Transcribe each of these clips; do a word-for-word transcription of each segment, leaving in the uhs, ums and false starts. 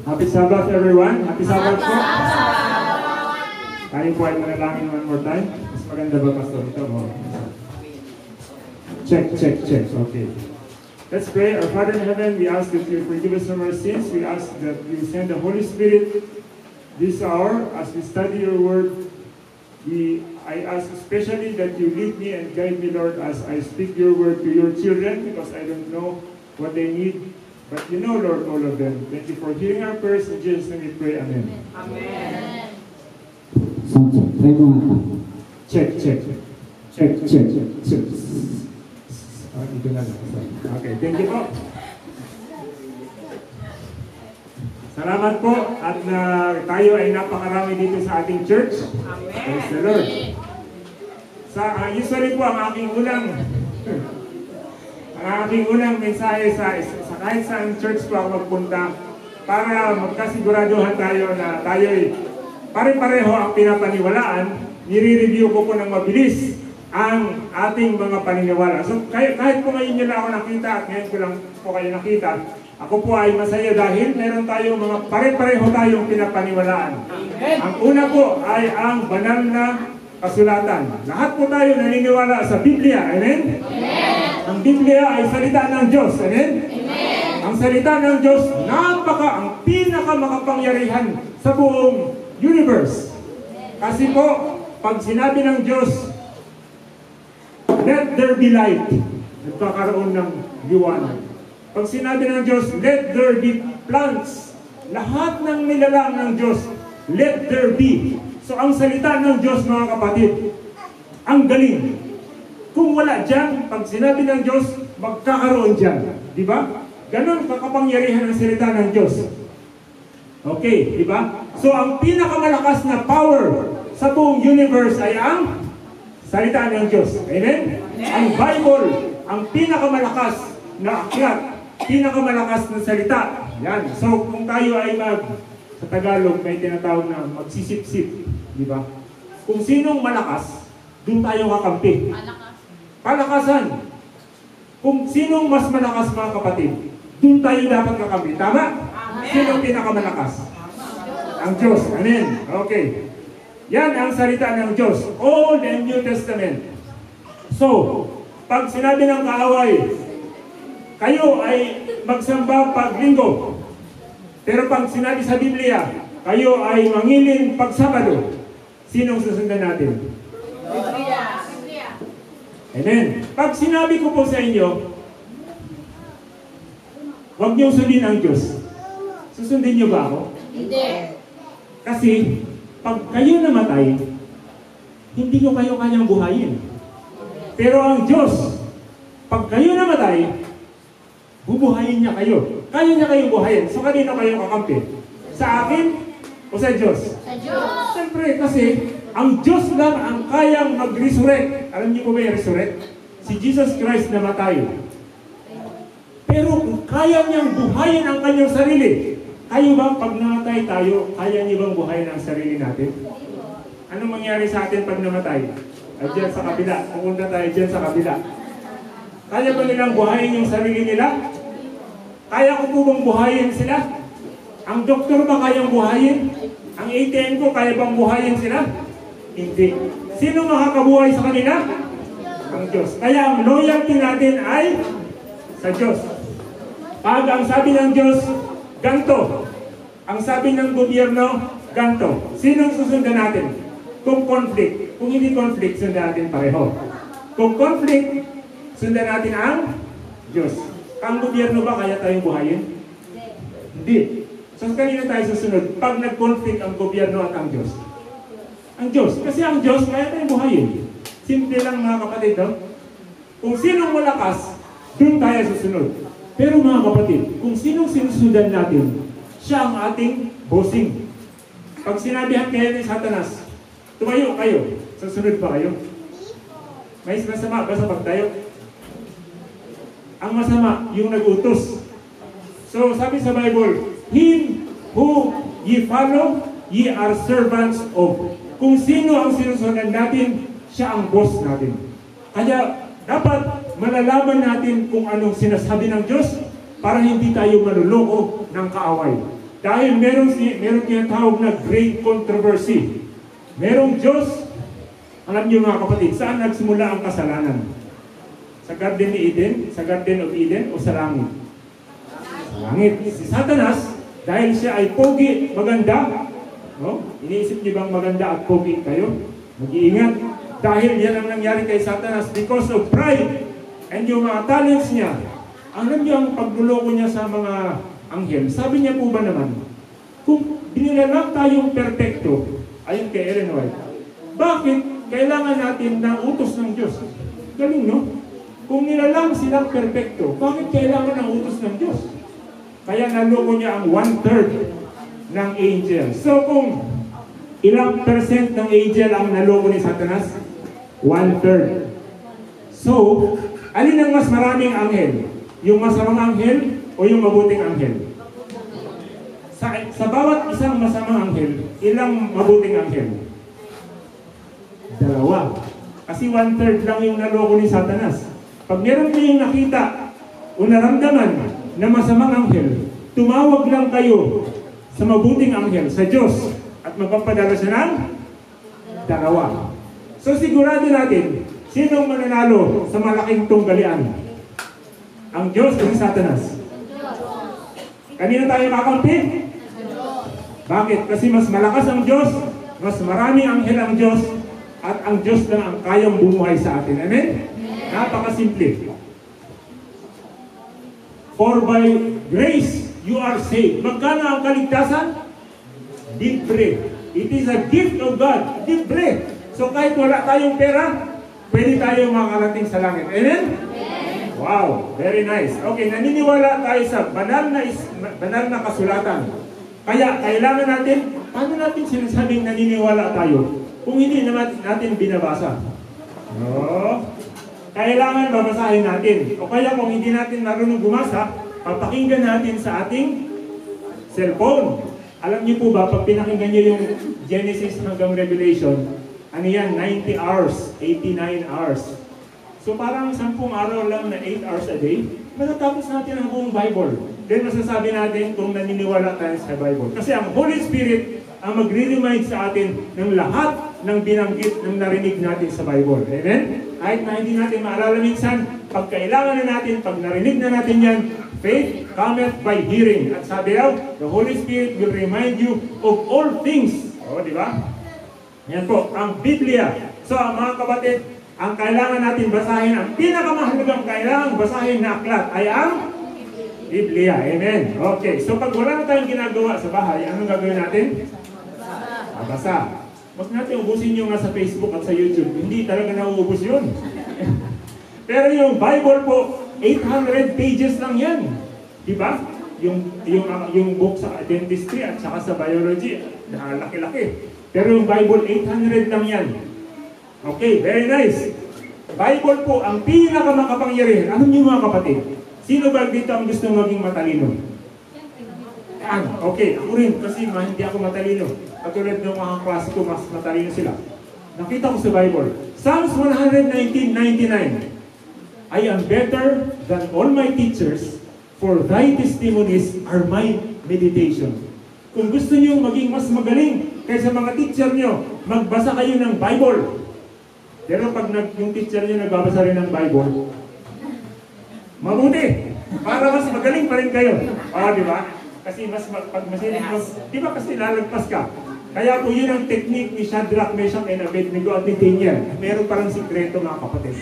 Happy Sabbath everyone. Happy Sabbath po. Tayo po ay manalangin one more time. Mas maganda ba, Pastor? Ito mo. Check, check, check. Okay. Let's pray. Our Father in heaven, we ask that you forgive us from our sins. We ask that you send the Holy Spirit this hour as we study your word. We, I ask especially that you lead me and guide me, Lord, as I speak your word to your children, because I don't know what they need. But you know, Lord, all of them. Thank you for hearing our prayers. In Jesus' name we pray. Amen. Amen. Sound check. Try mo nga. Check, check. Check, check, check. Ah, ito na lang. Okay, thank you po. Salamat po at na tayo ay napakarami dito sa ating church. Amen. Praise the Lord. Sa, uh, usually po ang aking unang ang aking unang mensahe sa, sa kahit saan church po ako magpunta para magkasiguraduhan tayo na tayo ay pare-pareho ang pinapaniwalaan, nire-review ko po ng mabilis ang ating mga paniniwala. So kahit, kahit po ngayon nyo na ako nakita at ngayon ko lang po kayo nakita, ako po ay masaya dahil meron tayong mga pare-pareho tayong pinapaniwalaan. Amen. Ang una po ay ang banal na kasulatan. Lahat po tayo naniniwala sa Biblia. Amen? Amen. Ang Biblia ay salita ng Diyos. Amen? Amen. Ang salita ng Diyos, napaka, ang pinaka makapangyarihan sa buong universe. Kasi po, pag sinabi ng Diyos, let there be light, nagkakaroon ng liwanag. Pag sinabi ng Diyos, let there be plants, lahat ng nilalang ng Diyos, let there be. So ang salita ng Diyos, mga kapatid, ang galing. Kung wala dyan, pag sinabi ng Diyos, magkakaroon dyan. Di ba? Ganon kakapangyarihan ang salita ng Diyos. Okay, di ba? So ang pinakamalakas na power sa buong universe ay ang salita ng Diyos. Amen? Ang Bible, ang pinakamalakas na akyat, pinakamalakas na salita. Yan. So kung tayo ay mag, sa Tagalog, may tinatawag na magsisip-sip. Di ba? Kung sinong malakas, doon tayo kakampi. Palakasan. Kung sinong mas malakas, mga kapatid, doon tayo dapat kakampi. Tama? Amen. Sinong pinakamalakas? Ang Diyos. Amen. Okay. Yan ang salita ng Diyos. Old and New Testament. So, pag sinabi ng kaaway, kayo ay magsamba pag linggo. Pero pag sinabi sa Biblia, kayo ay mangilin pag Sabado. Sinong susundan natin? Biblia. Amen. Pag sinabi ko po sa inyo, huwag niyong sundin ang Diyos. Susundin niyo ba ako? Hindi. Kasi, pag kayo namatay, hindi ko kayo kanyang buhayin. Pero ang Diyos, pag kayo namatay, bubuhayin niya kayo. Kaya niya kayong buhayin. So, kanino kayo kakampi? Sa akin o sa Diyos? Sa Diyos. Siyempre, kasi ang Diyos lang ang kayang mag-resurrect. Alam niyo po ba yung resurrect? Si Jesus Christ namatay. Pero kung kaya niyang buhayin ang kanyang sarili, kayo ba pag namatay tayo, kaya niyo bang buhayin ang sarili natin? Anong mangyari sa atin pag namatay? Ay dyan sa kabila. Pupunta tayo dyan sa kabila. Kaya ba nilang buhayin yung sarili nila? Kaya ko po bang buhayin sila? Ang doktor ba kayang buhayin? Ang A T M ko kaya bang buhayin sila? Hindi. Sino makakabuhay sa kanila? Ang Diyos. Kaya ang loyalty natin ay sa Diyos. Pag ang sabi ng Diyos, ganto. Ang sabi ng gobyerno, ganto. Sinong susundan natin? Kung conflict. Kung hindi conflict, sundan natin pareho. Kung conflict, sundan natin ang Diyos. Ang gobyerno ba kaya tayong buhayin? Hindi. So kanina tayo susunod? Pag nag-conflict ang gobyerno at ang Diyos. Ang Diyos. Kasi ang Diyos kaya tayong buhayin. Simple lang, mga kapatid. No? Kung sinong malakas, doon tayo susunod. Pero mga kapatid, kung sinong sinusundan natin, siya ang ating bossing. Pag sinabihan kayo ni Satanas, tumayo kayo, susunod ba kayo? May masama ba sa pagtayo? Ang masama, yung nag-utos. So sabi sa Bible, him who ye follow, ye are servants of. Kung sino ang sinusundan natin, siya ang boss natin. Kaya dapat malalaman natin kung anong sinasabi ng Diyos para hindi tayo manuloko ng kaaway. Dahil meron, si, meron tinatawag na great controversy. Merong Diyos, alam niyo mga kapatid, saan nagsimula ang kasalanan? Sa Garden ni Eden, sa Garden of Eden, o sa langit? Sa langit. Si Satanas, dahil siya ay pogi, maganda, no? Iniisip niyo bang maganda at pogi kayo? Mag-iingat. Dahil yan ang nangyari kay Satanas because of pride and yung mga talents niya. Alam niyo ang pagluloko niya sa mga anghel. Sabi niya po ba naman, kung binilalang tayong perfecto, ayon kay Ellen White, bakit kailangan natin ng utos ng Diyos? Galing, no? Kung nilalang silang perfecto, bakit kailangan ng utos ng Diyos? Kaya naloko niya ang one-third ng angel. So kung ilang percent ng angel ang naloko ni Satanas? One-third. So, alin ang mas maraming anghel? Yung masamang anghel o yung mabuting anghel? Sa, sa bawat isang masamang anghel, ilang mabuting anghel? Dalawa. Kasi one-third lang yung naloko ni Satanas. Pag meron kayong nakita o naramdaman na masamang anghel, tumawag lang kayo sa mabuting anghel, sa Diyos, at magpapadala siya ng dalawa. So sigurado natin, sinong mananalo sa malaking tunggalian? Ang Diyos o si Satanas? Kanino tayo kakampi? Bakit? Kasi mas malakas ang Diyos, mas maraming anghel ang Diyos, at ang Diyos lang ang kayang bumuhay sa atin. Amen? Napakasimple. For by grace you are saved. Magkano ang kaligtasan? Libre. It is a gift of God. Libre. So kahit wala tayong pera, pwede tayong makarating sa langit. Amen? Wow, very nice. Okay, naniniwala tayo sa banal na, is, banal na kasulatan. Kaya kailangan natin, paano natin sinasabing naniniwala tayo kung hindi naman natin binabasa? No? Kailangan babasahin natin. O kaya kung hindi natin marunong bumasa, papakinggan natin sa ating cellphone. Alam niyo po ba, pag pinakinggan niyo yung Genesis hanggang Revelation, ano yan, ninety hours, eighty-nine hours. So parang sampung araw lang na eight hours a day, matatapos natin ang buong Bible. Then masasabi natin kung naniniwala tayo sa Bible. Kasi ang Holy Spirit ang magre-remind sa atin ng lahat ng binanggit ng narinig natin sa Bible. Amen? Kahit na hindi natin maalala minsan, pag kailangan na natin, pag narinig na natin yan, faith cometh by hearing. At sabi daw, the Holy Spirit will remind you of all things. O, di ba? Yan po, ang Biblia. So, mga kapatid, ang kailangan natin basahin, ang pinakamahalagang kailangan basahin na aklat ay ang Biblia. Amen. Okay, so pag wala na tayong ginagawa sa bahay, anong gagawin natin? Basa. Huwag natin ubusin yung nasa Facebook at sa YouTube. Hindi talaga nauubos yun. Pero yung Bible po, eight hundred pages lang yan. Diba? Yung, yung, yung book sa dentistry at saka sa biology, laki-laki. Pero yung Bible, eight hundred lang yan. Okay, very nice. Bible po, ang pinakamakapangyarihan. Ano niyo mga kapatid? Sino ba dito ang gusto maging matalino? Yan. Okay, ako rin kasi hindi ako matalino. Katulad ng mga klase ko, mas matalino sila. Nakita ko sa Bible. Psalms one nineteen ninety-nine. I am better than all my teachers, for thy testimonies are my meditation. Kung gusto niyo maging mas magaling kaysa mga teacher niyo, magbasa kayo ng Bible. Pero pag nag, yung teacher niyo nagbabasa rin ng Bible, mabuti. Para mas magaling pa rin kayo. Ah, di ba? Kasi mas pag masinig mo, di ba kasi lalagpas ka? Kaya po yun ang technique ni Shadrach, Meshach, and Abednego at ni Daniel. Meron parang sikreto mga kapatid.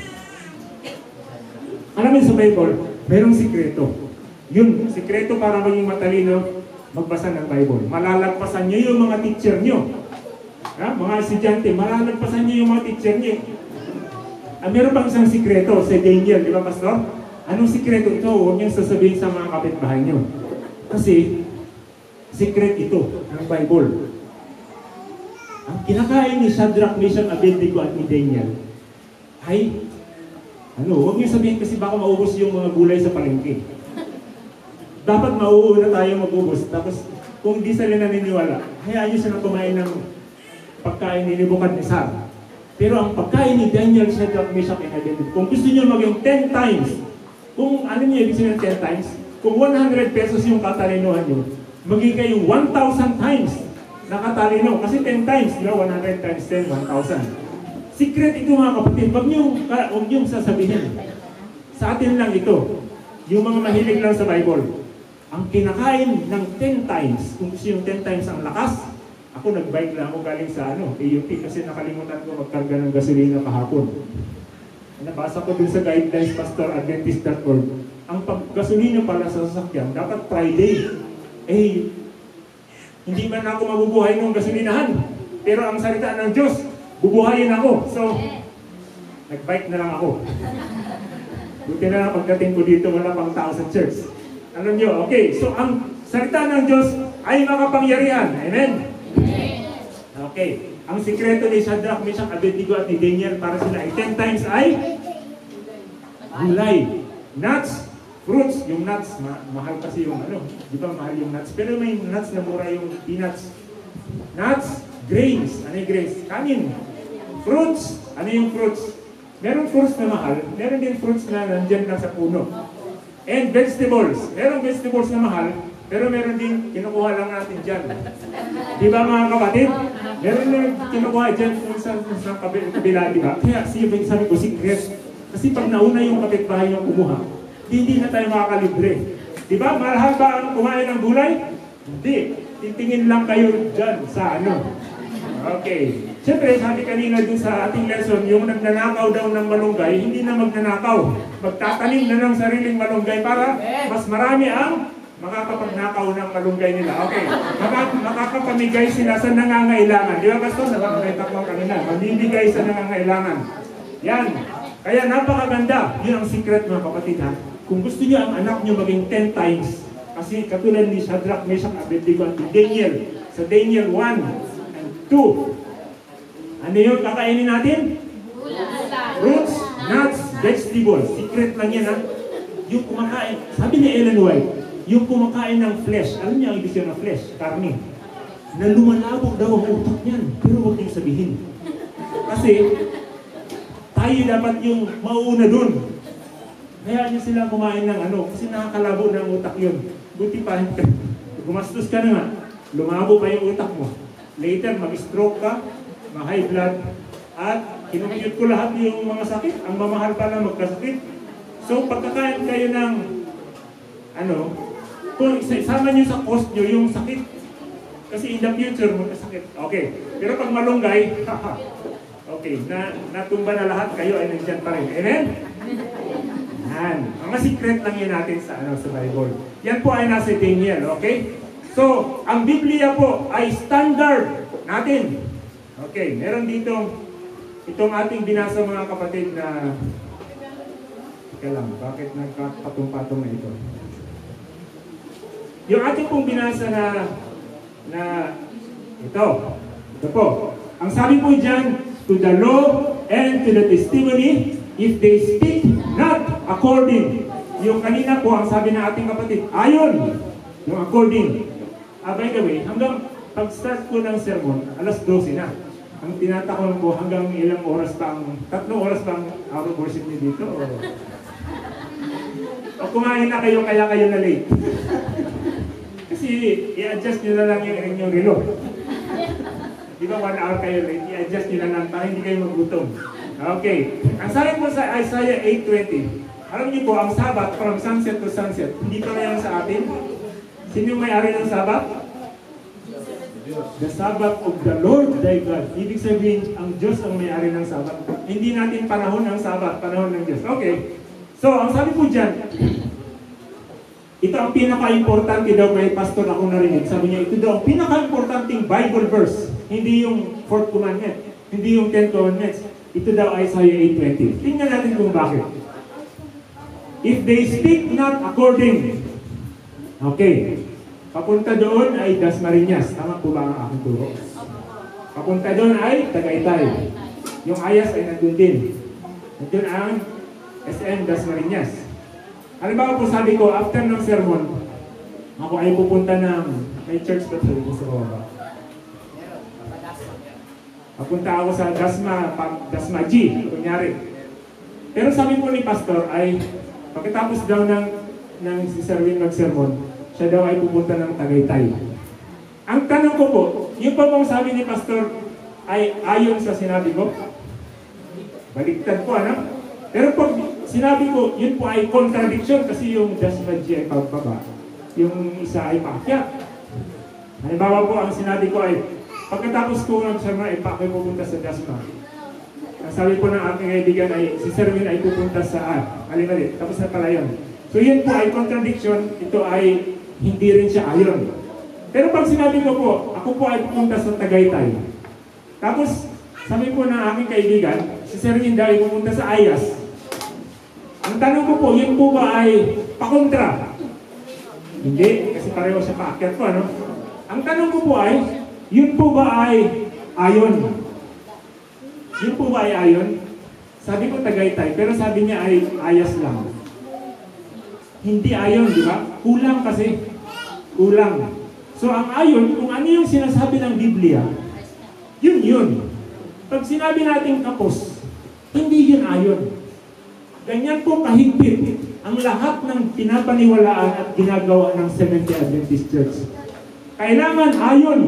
Alam mo sa Bible, merong sikreto. Yun, sikreto para maging matalino, magbasa ng Bible. Malalagpasan nyo yung mga teacher nyo. Ha? Mga estudyante, malalagpasan nyo yung mga teacher nyo. Ah, meron pang isang sikreto sa Daniel, di ba, Pastor? Anong sikreto ito? Huwag niyong sasabihin sa mga kapitbahay nyo. Kasi, secret ito ng Bible. Ang kinakain ni Shadrach, Meshach, Abednego at ni Daniel ay, ano, huwag niyong sabihin kasi baka maubos yung mga gulay sa palengke. Dapat mauuna tayo mag-ubos. Tapos, kung di sila naniniwala, hayaan niyo silang kumain ng pagkain ni Nebuchadnezzar. Pero ang pagkain ni Daniel, Shadrach, Meshach, and Abednego, kung gusto niyo maging ten times, kung ano niyo ibig sabihin ten times, kung one hundred pesos yung katalinuhan niyo, maging kayo one thousand times nakatalino. Kasi ten times, di ba? one hundred times ten, one thousand. Secret ito mga kapatid, wag niyong, wag niyong sasabihin. Sa atin lang ito. Yung mga mahilig lang sa Bible. Ang kinakain ng ten times, kung gusto yung ten times ang lakas, ako nag-bike lang ako galing sa ano, A U P kasi nakalimutan ko magkarga ng gasolina kahapon. Nabasa ko dun sa guidelines pastor adventist dot org. Ang paggasolina pala sa sasakyan, dapat Friday. Eh, hindi man ako mabubuhay ng gasolinahan. Pero ang salita ng Diyos, bubuhayin ako. So, nag-bike na lang ako. Buti na lang pagdating ko dito, wala pang tao sa church. Alam nyo, okay. So, ang salita ng Diyos ay makapangyarihan. Amen? Okay. Ang sikreto ni Shadrach, Meshach, Abednego at ni Daniel para sila ay ten times ay gulay. Nuts, fruits. Yung nuts, ma mahal kasi yung ano. Di ba mahal yung nuts? Pero may nuts na mura yung peanuts. Nuts, grains. Ano yung grains? Kanin. Fruits. Ano yung fruits? Meron fruits na mahal. Meron din fruits na nandyan lang sa puno. And vegetables. Merong vegetables na mahal, pero meron din kinukuha lang natin dyan. Di ba mga kapatid? Meron din kinukuha dyan sa, sa kabila, di ba? Kaya sabi ko, secret. Kasi pag nauna yung kapitbahay yung kumuha, hindi na tayo makakalibre. Di ba? Mahal ba ang kumain ng gulay? Hindi. Titingin lang kayo dyan sa ano. Okay. Siyempre, sabi kanina dun sa ating lesson, yung nagnanakaw daw ng malunggay, hindi na magnanakaw. Magtatanim na ng sariling malunggay para mas marami ang makakapagnakaw ng malunggay nila. Okay. Maka makakapamigay sila sa nangangailangan. Di ba, Pastor? Nakakita ko kanina. Mamimigay sa nangangailangan. Yan. Kaya napakaganda. Yun ang secret mga kapatid ha. Kung gusto niyo ang anak niyo maging ten times, kasi katulad ni Shadrach, Meshach, Abednego at Daniel, sa Daniel one and two, ano yung kakainin natin? Fruits, nuts, vegetables. Secret lang yan ha. Yung kumakain, sabi ni Ellen White, yung kumakain ng flesh, alam niya ang ibig ng flesh, karne, na lumalabog daw ang utak niyan. Pero huwag niyong sabihin. Kasi, tayo dapat yung mauuna dun. Kaya niyo sila kumain ng ano, kasi nakakalabo ng utak yun. Buti pa, gumastos ka na nga, lumabo pa yung utak mo. Later, mag-stroke ka, ma-high blood, at kinukuyot ko lahat yung mga sakit. Ang mamahal pala magkasakit. So, pagkakain kayo ng, ano, kung isama nyo sa cost nyo yung sakit. Kasi in the future, magkasakit. Okay. Pero pag malunggay, haha. Okay, na, natumba na lahat, kayo ay nandiyan pa rin. Amen? Yan. Mga secret lang yun natin sa, ano, sa Bible. Yan po ay nasa Daniel, okay? So, ang Biblia po ay standard natin. Okay, meron dito itong ating binasa mga kapatid na teka lang, bakit nagkapatong-patong na ito? Yung ating pong binasa na na ito, ito po. Ang sabi po dyan, to the law and to the testimony, if they speak not according. Yung kanina po, ang sabi ng ating kapatid, ayon, yung according. Ah, by the way, hanggang pag-start ko ng sermon, alas dose na. Ang tinatakon ko hanggang ilang oras pa ang, tatlong oras pa ang hour of worship niyo dito? O, o kumain na kayo kaya kayo na late? Kasi i-adjust nyo na lang yung inyong relo. Di ba one hour kayo late? I-adjust nyo na lang para hindi kayo magutom. Okay. Ang sabi po sa Isaiah eight twenty, alam niyo po, ang Sabat from sunset to sunset, hindi pa na yan sa atin. Sino yung may-ari ng Sabat? The Sabbath of the Lord thy God. Ibig sabihin, ang Diyos ang may-ari ng Sabbath. Hindi natin panahon ng Sabbath, panahon ng Diyos. Okay. So, ang sabi po dyan, ito ang pinaka-importante daw may pastor ako narinig. Sabi niya, ito daw ang pinaka-importanting Bible verse. Hindi yung fourth commandment. Hindi yung ten commandments. Ito daw Isaiah eight twenty. Tingnan natin kung bakit. If they speak not according. Okay. Papunta doon ay Dasmariñas. Tama po ba ang aking turo? Papunta doon ay Tagaytay. Yung Ayas ay nandun din. Nandun ang S M Dasmariñas. Halimbawa po sabi ko, after ng sermon, ako ay pupunta ng may church ba sabi ko sa baba? Papunta ako sa Dasma, Dasma G, kunyari. Pero sabi po ni pastor ay, pagkatapos daw ng, ng si Serwin mag-sermon, siya daw ay pupunta ng Tagaytay. Ang tanong ko po, yung pa bang sabi ni Pastor ay ayon sa sinabi ko? Baliktad po, ano? Pero pag sinabi ko, yun po ay contradiction kasi yung Dasmaji ay pagbaba. Yung isa ay paakyat. Halimbawa po, ang sinabi ko ay, pagkatapos ko ng sermon ay paakay pupunta sa Dasma. Ang sabi po ng aking kaibigan ay, si sermon ay pupunta sa, ah, mali-mali, tapos na pala yun. So yun po ay contradiction, ito ay hindi rin siya ayon. Pero pag sinabi ko po, ako po ay pupunta sa Tagaytay. Tapos, sabi po ng aking kaibigan, si sermon daw ay pupunta sa Ayas. Ang tanong ko po, yun po ba ay pakontra? Hindi, kasi pareho siya paakyat po, ano? Ang tanong ko po ay, yun po ba ay ayon? Yun po ba ay ayon? Sabi ko Tagaytay, pero sabi niya ay Ayas lang. Hindi ayon, di ba? Kulang kasi. Kulang. So ang ayon, kung ano yung sinasabi ng Biblia, yun yun. Pag sinabi natin kapos, hindi yun ayon. Ganyan po kahigpit ang lahat ng pinapaniwalaan at ginagawa ng Seventh-day Adventist Church. Kailangan ayon.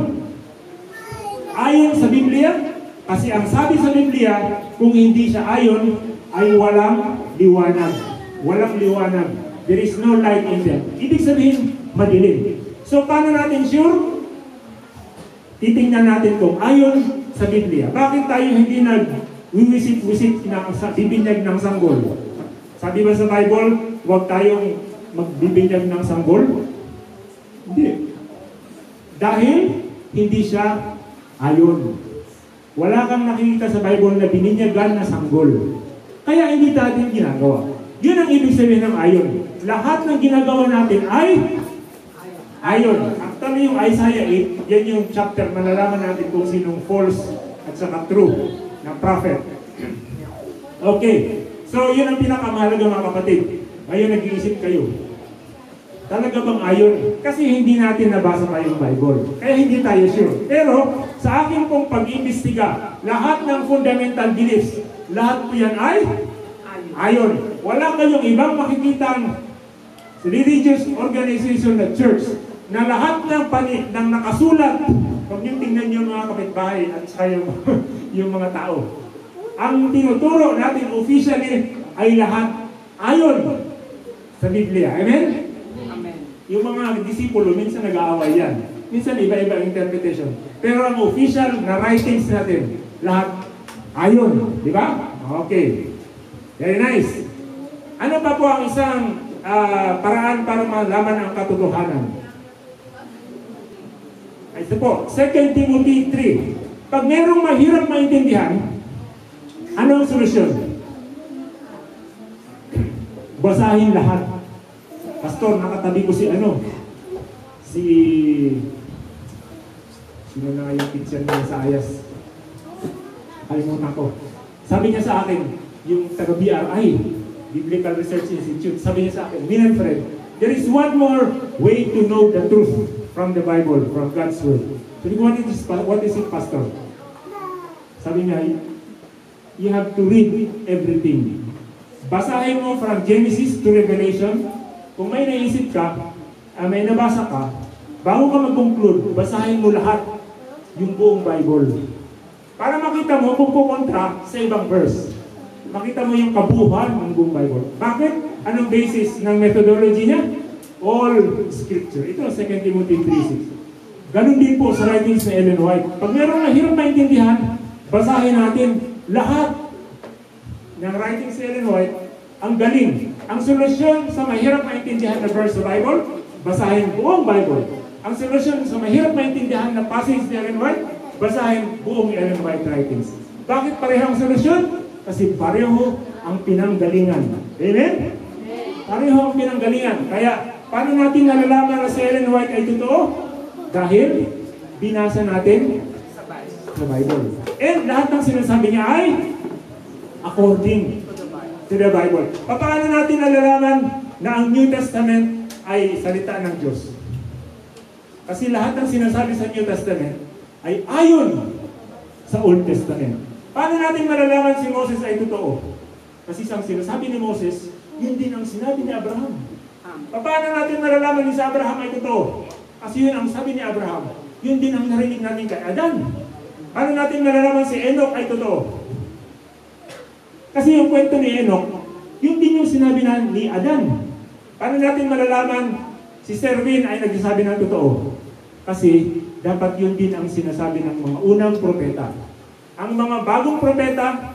Ayon sa Biblia, kasi ang sabi sa Biblia, kung hindi siya ayon, ay walang liwanag. Walang liwanag. There is no light in them. Ibig sabihin, madilim. So, paano natin sure? Titingnan natin kung ayon sa Biblia. Bakit tayo hindi nag-wiwisit-wisit sa bibinyag ng sanggol? Sabi ba sa Bible, huwag tayong magbibinyag ng sanggol? Hindi. Dahil hindi siya ayon. Wala kang nakikita sa Bible na bininyagan na sanggol. Kaya hindi natin ginagawa. Yun ang ibig sabihin ng ayon. Lahat ng ginagawa natin ay ayon. Actually yung Isaiah eight, yan yung chapter, malalaman natin kung sinong false at saka true na prophet. Okay. So, yun ang pinakamahalaga mga kapatid. Ngayon nag-iisip kayo. Talaga bang ayon? Kasi hindi natin nabasa pa yung Bible. Kaya hindi tayo sure. Pero, sa akin pong pag-imbestiga, lahat ng fundamental beliefs, lahat po yan ay ayon. Wala kayong ibang makikitang religious organization na church na lahat ng, pani, ng nakasulat, kung yung tingnan yung mga kapitbahay at saka yung, yung mga tao. Ang tinuturo natin officially ay lahat ayon sa Biblia. Amen? Amen. Yung mga disipulo, minsan nag-aaway yan. Minsan iba-iba interpretation. Pero ang official na writings natin, lahat ayon. Di ba? Okay. Very nice. Ano pa po ang isang uh, paraan para malaman ang katotohanan? Ito po, Second Timothy three. Pag merong mahirap maintindihan, ano ang solusyon? Basahin lahat. Pastor, nakatabi ko si ano? Si... Sino na yung teacher niya sa Ayas? Kalimutan ko. Sabi niya sa akin, yung taga-B R I, Biblical Research Institute, sabi niya sa akin, Min and Fred, there is one more way to know the truth from the Bible, from God's Word. So, what is, what is it, Pastor? Sabi niya, you have to read everything. Basahin mo from Genesis to Revelation. Kung may naisip ka, uh, may nabasa ka, bago ka mag-conclude, basahin mo lahat yung buong Bible. Para makita mo kung kukontra sa ibang verse. Makita mo yung kabuuan ng buong Bible. Bakit? Anong basis ng methodology niya? All Scripture. Ito, Second Timothy three six. Ganun din po sa writings ni Ellen White. Pag meron na hirap maintindihan, basahin natin lahat ng writings ni Ellen White. Ang galing. Ang solusyon sa mahirap maintindihan na verse sa Bible, basahin buong Bible. Ang solusyon sa mahirap maintindihan na passage ni Ellen White, basahin buong Ellen White writings. Bakit pareho ang solusyon? Kasi pareho ang pinanggalingan. Amen? Pareho ang pinanggalingan. Kaya, paano natin nalalaman na si Ellen White ay totoo? Dahil, binasa natin sa Bible. And lahat ng sinasabi niya ay according to the Bible. Paano natin nalalaman na ang New Testament ay salita ng Diyos? Kasi lahat ng sinasabi sa New Testament ay ayon sa Old Testament. Paano natin malalaman si Moses ay totoo? Kasi ang sinasabi ni Moses, yun din ang sinabi ni Abraham. Paano natin malalaman ni sa Abraham ay totoo? Kasi yun ang sabi ni Abraham. Yun din ang narinig natin kay Adan. Paano natin malalaman si Enoch ay totoo? Kasi yung kwento ni Enoch, yun din yung sinabi na ni Adan. Paano natin malalaman si Serwin ay nagsasabi ng totoo? Kasi dapat yun din ang sinasabi ng mga unang propeta. Ang mga bagong propeta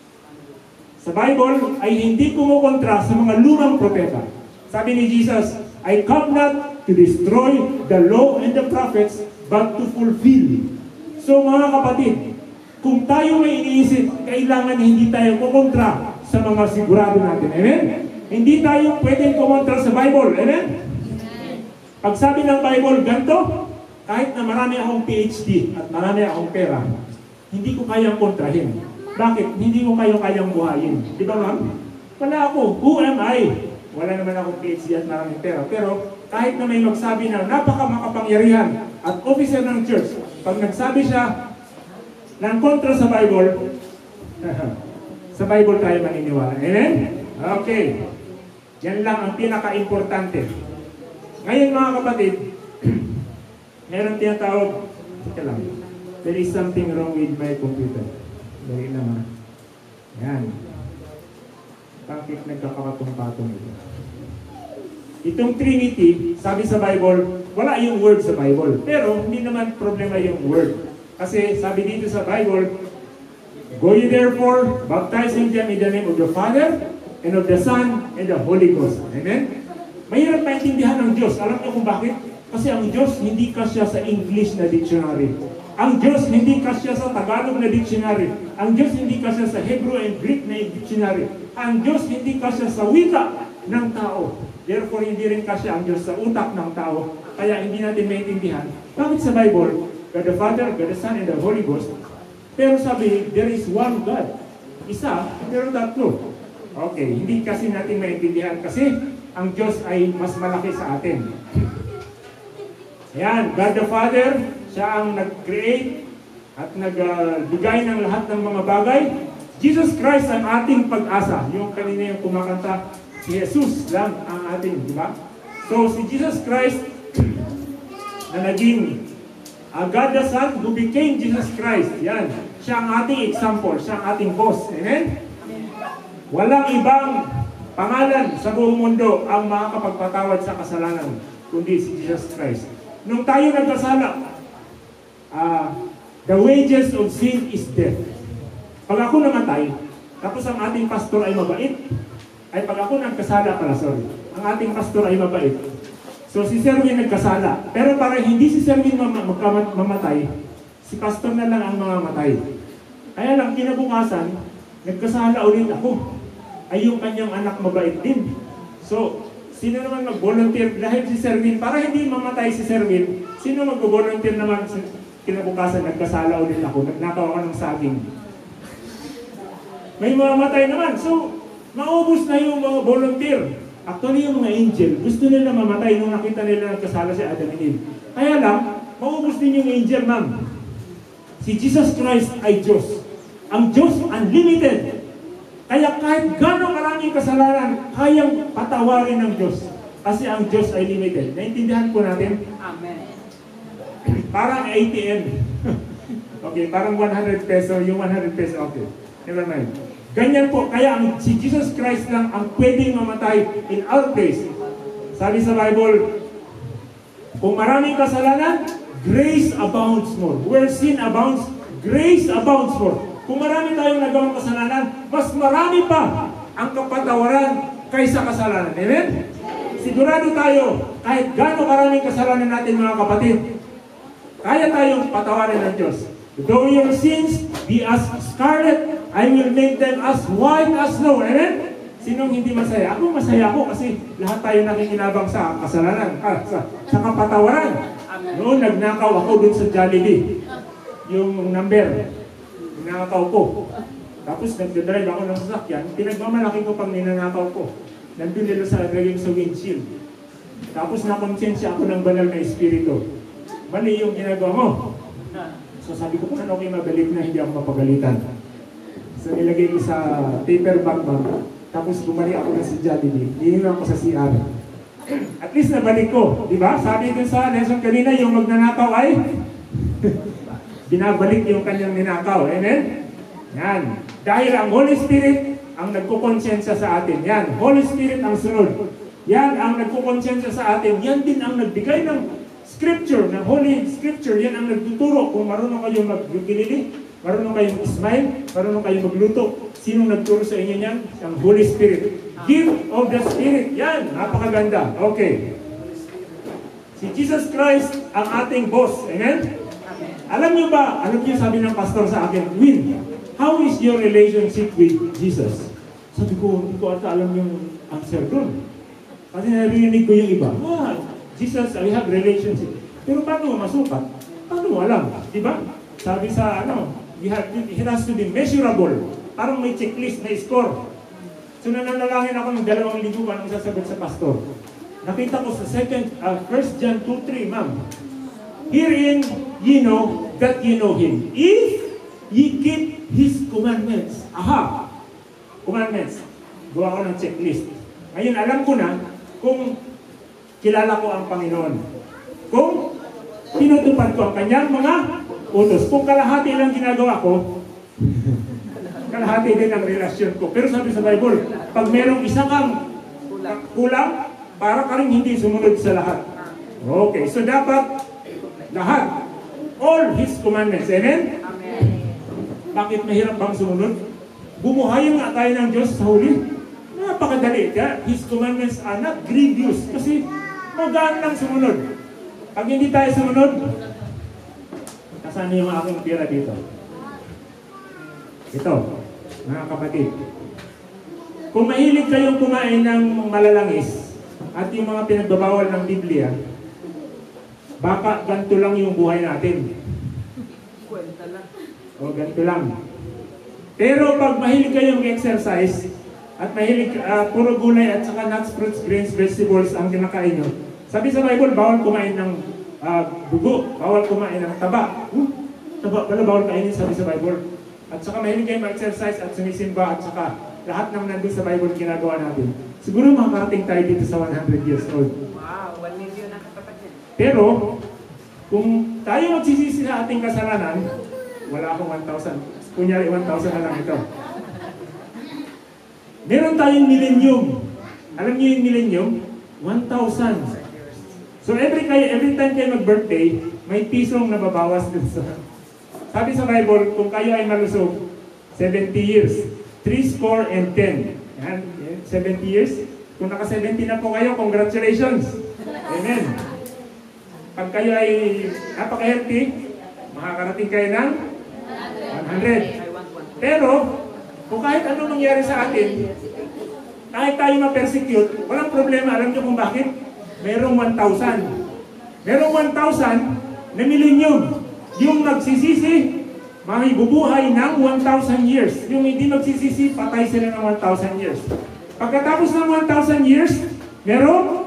sa Bible ay hindi kumukontra sa mga lumang propeta. Sabi ni Jesus, I come not to destroy the law and the prophets, but to fulfill. So mga kapatid, kung tayo may iniisip, kailangan hindi tayo kukontra sa mga sigurado natin. Amen? Hindi tayo pwedeng kumontra sa Bible. Amen? Pag sabi ng Bible, ganito, kahit na marami akong P H D at marami akong pera, hindi ko kayang kontrahin. Bakit? Hindi ko kayo kayang buhayin. Di ba ma'am? Wala ako. Who am I? Wala naman akong P H D at maraming pera. Pero kahit na may magsabi na napakamakapangyarihan at officer ng church, pag nagsabi siya ng kontra sa Bible, sa Bible tayo maniniwala. Amen? Okay. Yan lang ang pinaka-importante. Ngayon mga kapatid, meron tinatawag, tika lang, there is something wrong with my computer. Dali naman. Yan. Bakit nagkakapatong-patong ito? Itong Trinity, sabi sa Bible, wala yung word sa Bible. Pero hindi naman problema yung word. Kasi sabi dito sa Bible, go ye therefore, baptizing them in the name of the Father, and of the Son, and the Holy Ghost. Amen? Mahirap maintindihan ng Diyos. Alam niyo kung bakit? Kasi ang Diyos hindi kasya sa English na dictionary. Ang Diyos hindi kasya sa Tagalog na dictionary. Ang Diyos hindi kasya sa Hebrew and Greek na dictionary. Ang Diyos hindi kasya sa wika ng tao. Therefore, hindi rin kasya ang Diyos sa utak ng tao. Kaya hindi natin maintindihan. Bakit sa Bible, God the Father, God the Son, and the Holy Ghost? Pero sabi, there is one God. Isa, pero tatlo. Okay, hindi kasi natin maintindihan kasi ang Diyos ay mas malaki sa atin. Ayan, God the Father, siya ang nag-create at nagbigay uh, ng lahat ng mga bagay. Jesus Christ ang ating pag-asa. Yung kanina yung kumakanta, si Jesus lang ang ating, di ba? So, si Jesus Christ na naging uh, God the Son who became Jesus Christ. Yan, siya ang ating example, siya ang ating boss. Amen? Walang ibang pangalan sa buong mundo ang makakapagpatawad sa kasalanan kundi si Jesus Christ. Nung tayo nagkasala, uh, the wages of sin is death. Pag ako namatay, tapos ang ating pastor ay mabait, ay pag ako nagkasala pala, sorry, ang ating pastor ay mabait. So si Serwin nagkasala, pero para hindi si Serwin mam mamatay, si pastor na lang ang mamamatay. Kaya lang kinabukasan, nagkasala ulit ako. Ay yung kanyang anak mabait din. So, sino naman mag-volunteer dahil si Serwin, para hindi mamatay si Serwin, sino mag-volunteer naman kinabukasan, nagkasala ulit ako, nagnakaw ako ng saging. May mamatay naman. So, maubos na yung mga volunteer. Actually, yung mga angel, gusto nila mamatay nung nakita nila nagkasala si Adam and Eve. Kaya lang, maubos din yung angel, ma'am. Si Jesus Christ ay Diyos. Ang Diyos, unlimited. Kaya kahit gano'ng maraming kasalanan, kayang patawarin ng Diyos. Kasi ang Diyos ay limited. Naintindihan po natin? Amen. Parang A T M. Okay, parang one hundred peso, yung one hundred peso, okay. Never mind. Ganyan po, kaya ang, si Jesus Christ lang ang pwedeng mamatay in our place. Sabi sa Bible, kung maraming kasalanan, grace abounds more. Where sin abounds, grace abounds more. Kung marami tayong nagawang kasalanan, mas marami pa ang kapatawaran kaysa kasalanan. Amen? Sigurado tayo, kahit gaano karaming kasalanan natin mga kapatid, kaya tayong patawarin ng Diyos. Though your sins be as scarlet, I will make them as white as snow. Amen? Sinong hindi masaya? Ako masaya ako kasi lahat tayo nakikinabang sa kasalanan, ah, sa, sa kapatawaran. Noon, nagnakaw ako dun sa Jollibee. Yung number. Ninakaw ko. Tapos nagdadrive ako ng sasakyan, pinagmamalaki ko pang ninanakaw ko. Nandun nila sa laging sa windshield. Tapos nakonsensya ako ng banal na espiritu. Mali yung ginagawa mo. So sabi ko, kung ano kayo magalit na hindi ako mapagalitan. So nilagay ko sa paper bag bag. Tapos bumalik ako na sa Jollibee. Hihinga ako sa C R. at least nabalik ko. Di ba? Sabi ko sa lesson kanina, yung magnanakaw ay binabalik yung kanyang ninakaw. Amen? Yan. Dahil ang Holy Spirit ang nagkukonsensya sa atin. Yan. Holy Spirit ang sunod. Yan ang nagkukonsensya sa atin. Yan din ang nagbigay ng Scripture, ng Holy Scripture. Yan ang nagtuturo kung marunong kayong mag-gilili, marunong kayong smile, marunong kayong magluto. Sinong nagturo sa inyo yan? Ang Holy Spirit. Gift of the Spirit. Yan. Napakaganda. Okay. Si Jesus Christ ang ating boss. Amen? Alam niyo ba, alam niyo sabi ng pastor sa akin, Win, how is your relationship with Jesus? Sabi ko, hindi ko ata alam yung answer doon. Kasi narinig ko yung iba. Ah, Jesus, we have relationship. Pero paano mo masukat? Paano mo alam? Diba? Sabi sa ano, we have, it has to be measurable. Parang may checklist, may score. So nananalangin ako ng dalawang linggo kung anong sasagot sa pastor. Nakita ko sa second, uh, First John two three, ma'am. Herein, ye know that ye know Him. If ye keep His commandments. Aha! Commandments. Gawa ko ng checklist. Ngayon, alam ko na kung kilala ko ang Panginoon. Kung tinutupad ko ang kanyang mga utos. Kung kalahati lang ginagawa ko, kalahati din ang relasyon ko. Pero sabi sa Bible, pag merong isa kang kulang, para ka rin hindi sumunod sa lahat. Okay, so dapat lahat. All His commandments. Amen? Amen. Bakit mahirap bang sumunod? Bumuhayin nga tayo ng Diyos sa huli. Napakadali. His commandments are not grievous. Kasi magaan lang sumunod. Pag hindi tayo sumunod, nasaan yung aking pira dito? Ito, mga kapatid. Kung mahilig kayong kumain ng malalangis at yung mga pinagbabawal ng Biblia, baka ganito lang yung buhay natin. Kwenta lang. O ganito lang. Pero pag mahilig kayong exercise at mahilig uh, puro gulay at saka nuts, fruits, grains, vegetables ang kinakain nyo, sabi sa Bible, bawal kumain ng uh, dugo, bawal kumain ng taba. Uh, taba pala bawal kainin, sabi sa Bible. At saka mahilig kayong mag-exercise at sumisimba at saka lahat ng nandun sa Bible ginagawa natin. Siguro makakarating tayo dito sa one hundred years old. Wow, one million na katapat yan. Pero, kung tayo magsisisi sa ating kasalanan, wala akong one thousand. Kunyari, one thousand na lang ito. Meron tayong millennium. Alam niyo yung millennium? one thousand. So every kayo, every time kayo mag-birthday, may pisong nababawas dun sa... Sabi sa Bible, kung kayo ay malusog, seventy years. three score and ten. Yan, seventy years. Kung naka-seventy na po kayo, congratulations. Amen. Pag kayo ay napaka-healthy, makakarating kayo ng one hundred. Pero, kung kahit ano mangyari sa atin, kahit tayo ma-persecute, walang problema. Alam niyo kung bakit? Merong one thousand. Merong one thousand na millennium. Yung nagsisisi, may bubuhay ng one thousand years. Yung hindi magsisisi, patay sila ng one thousand years. Pagkatapos ng one thousand years, merong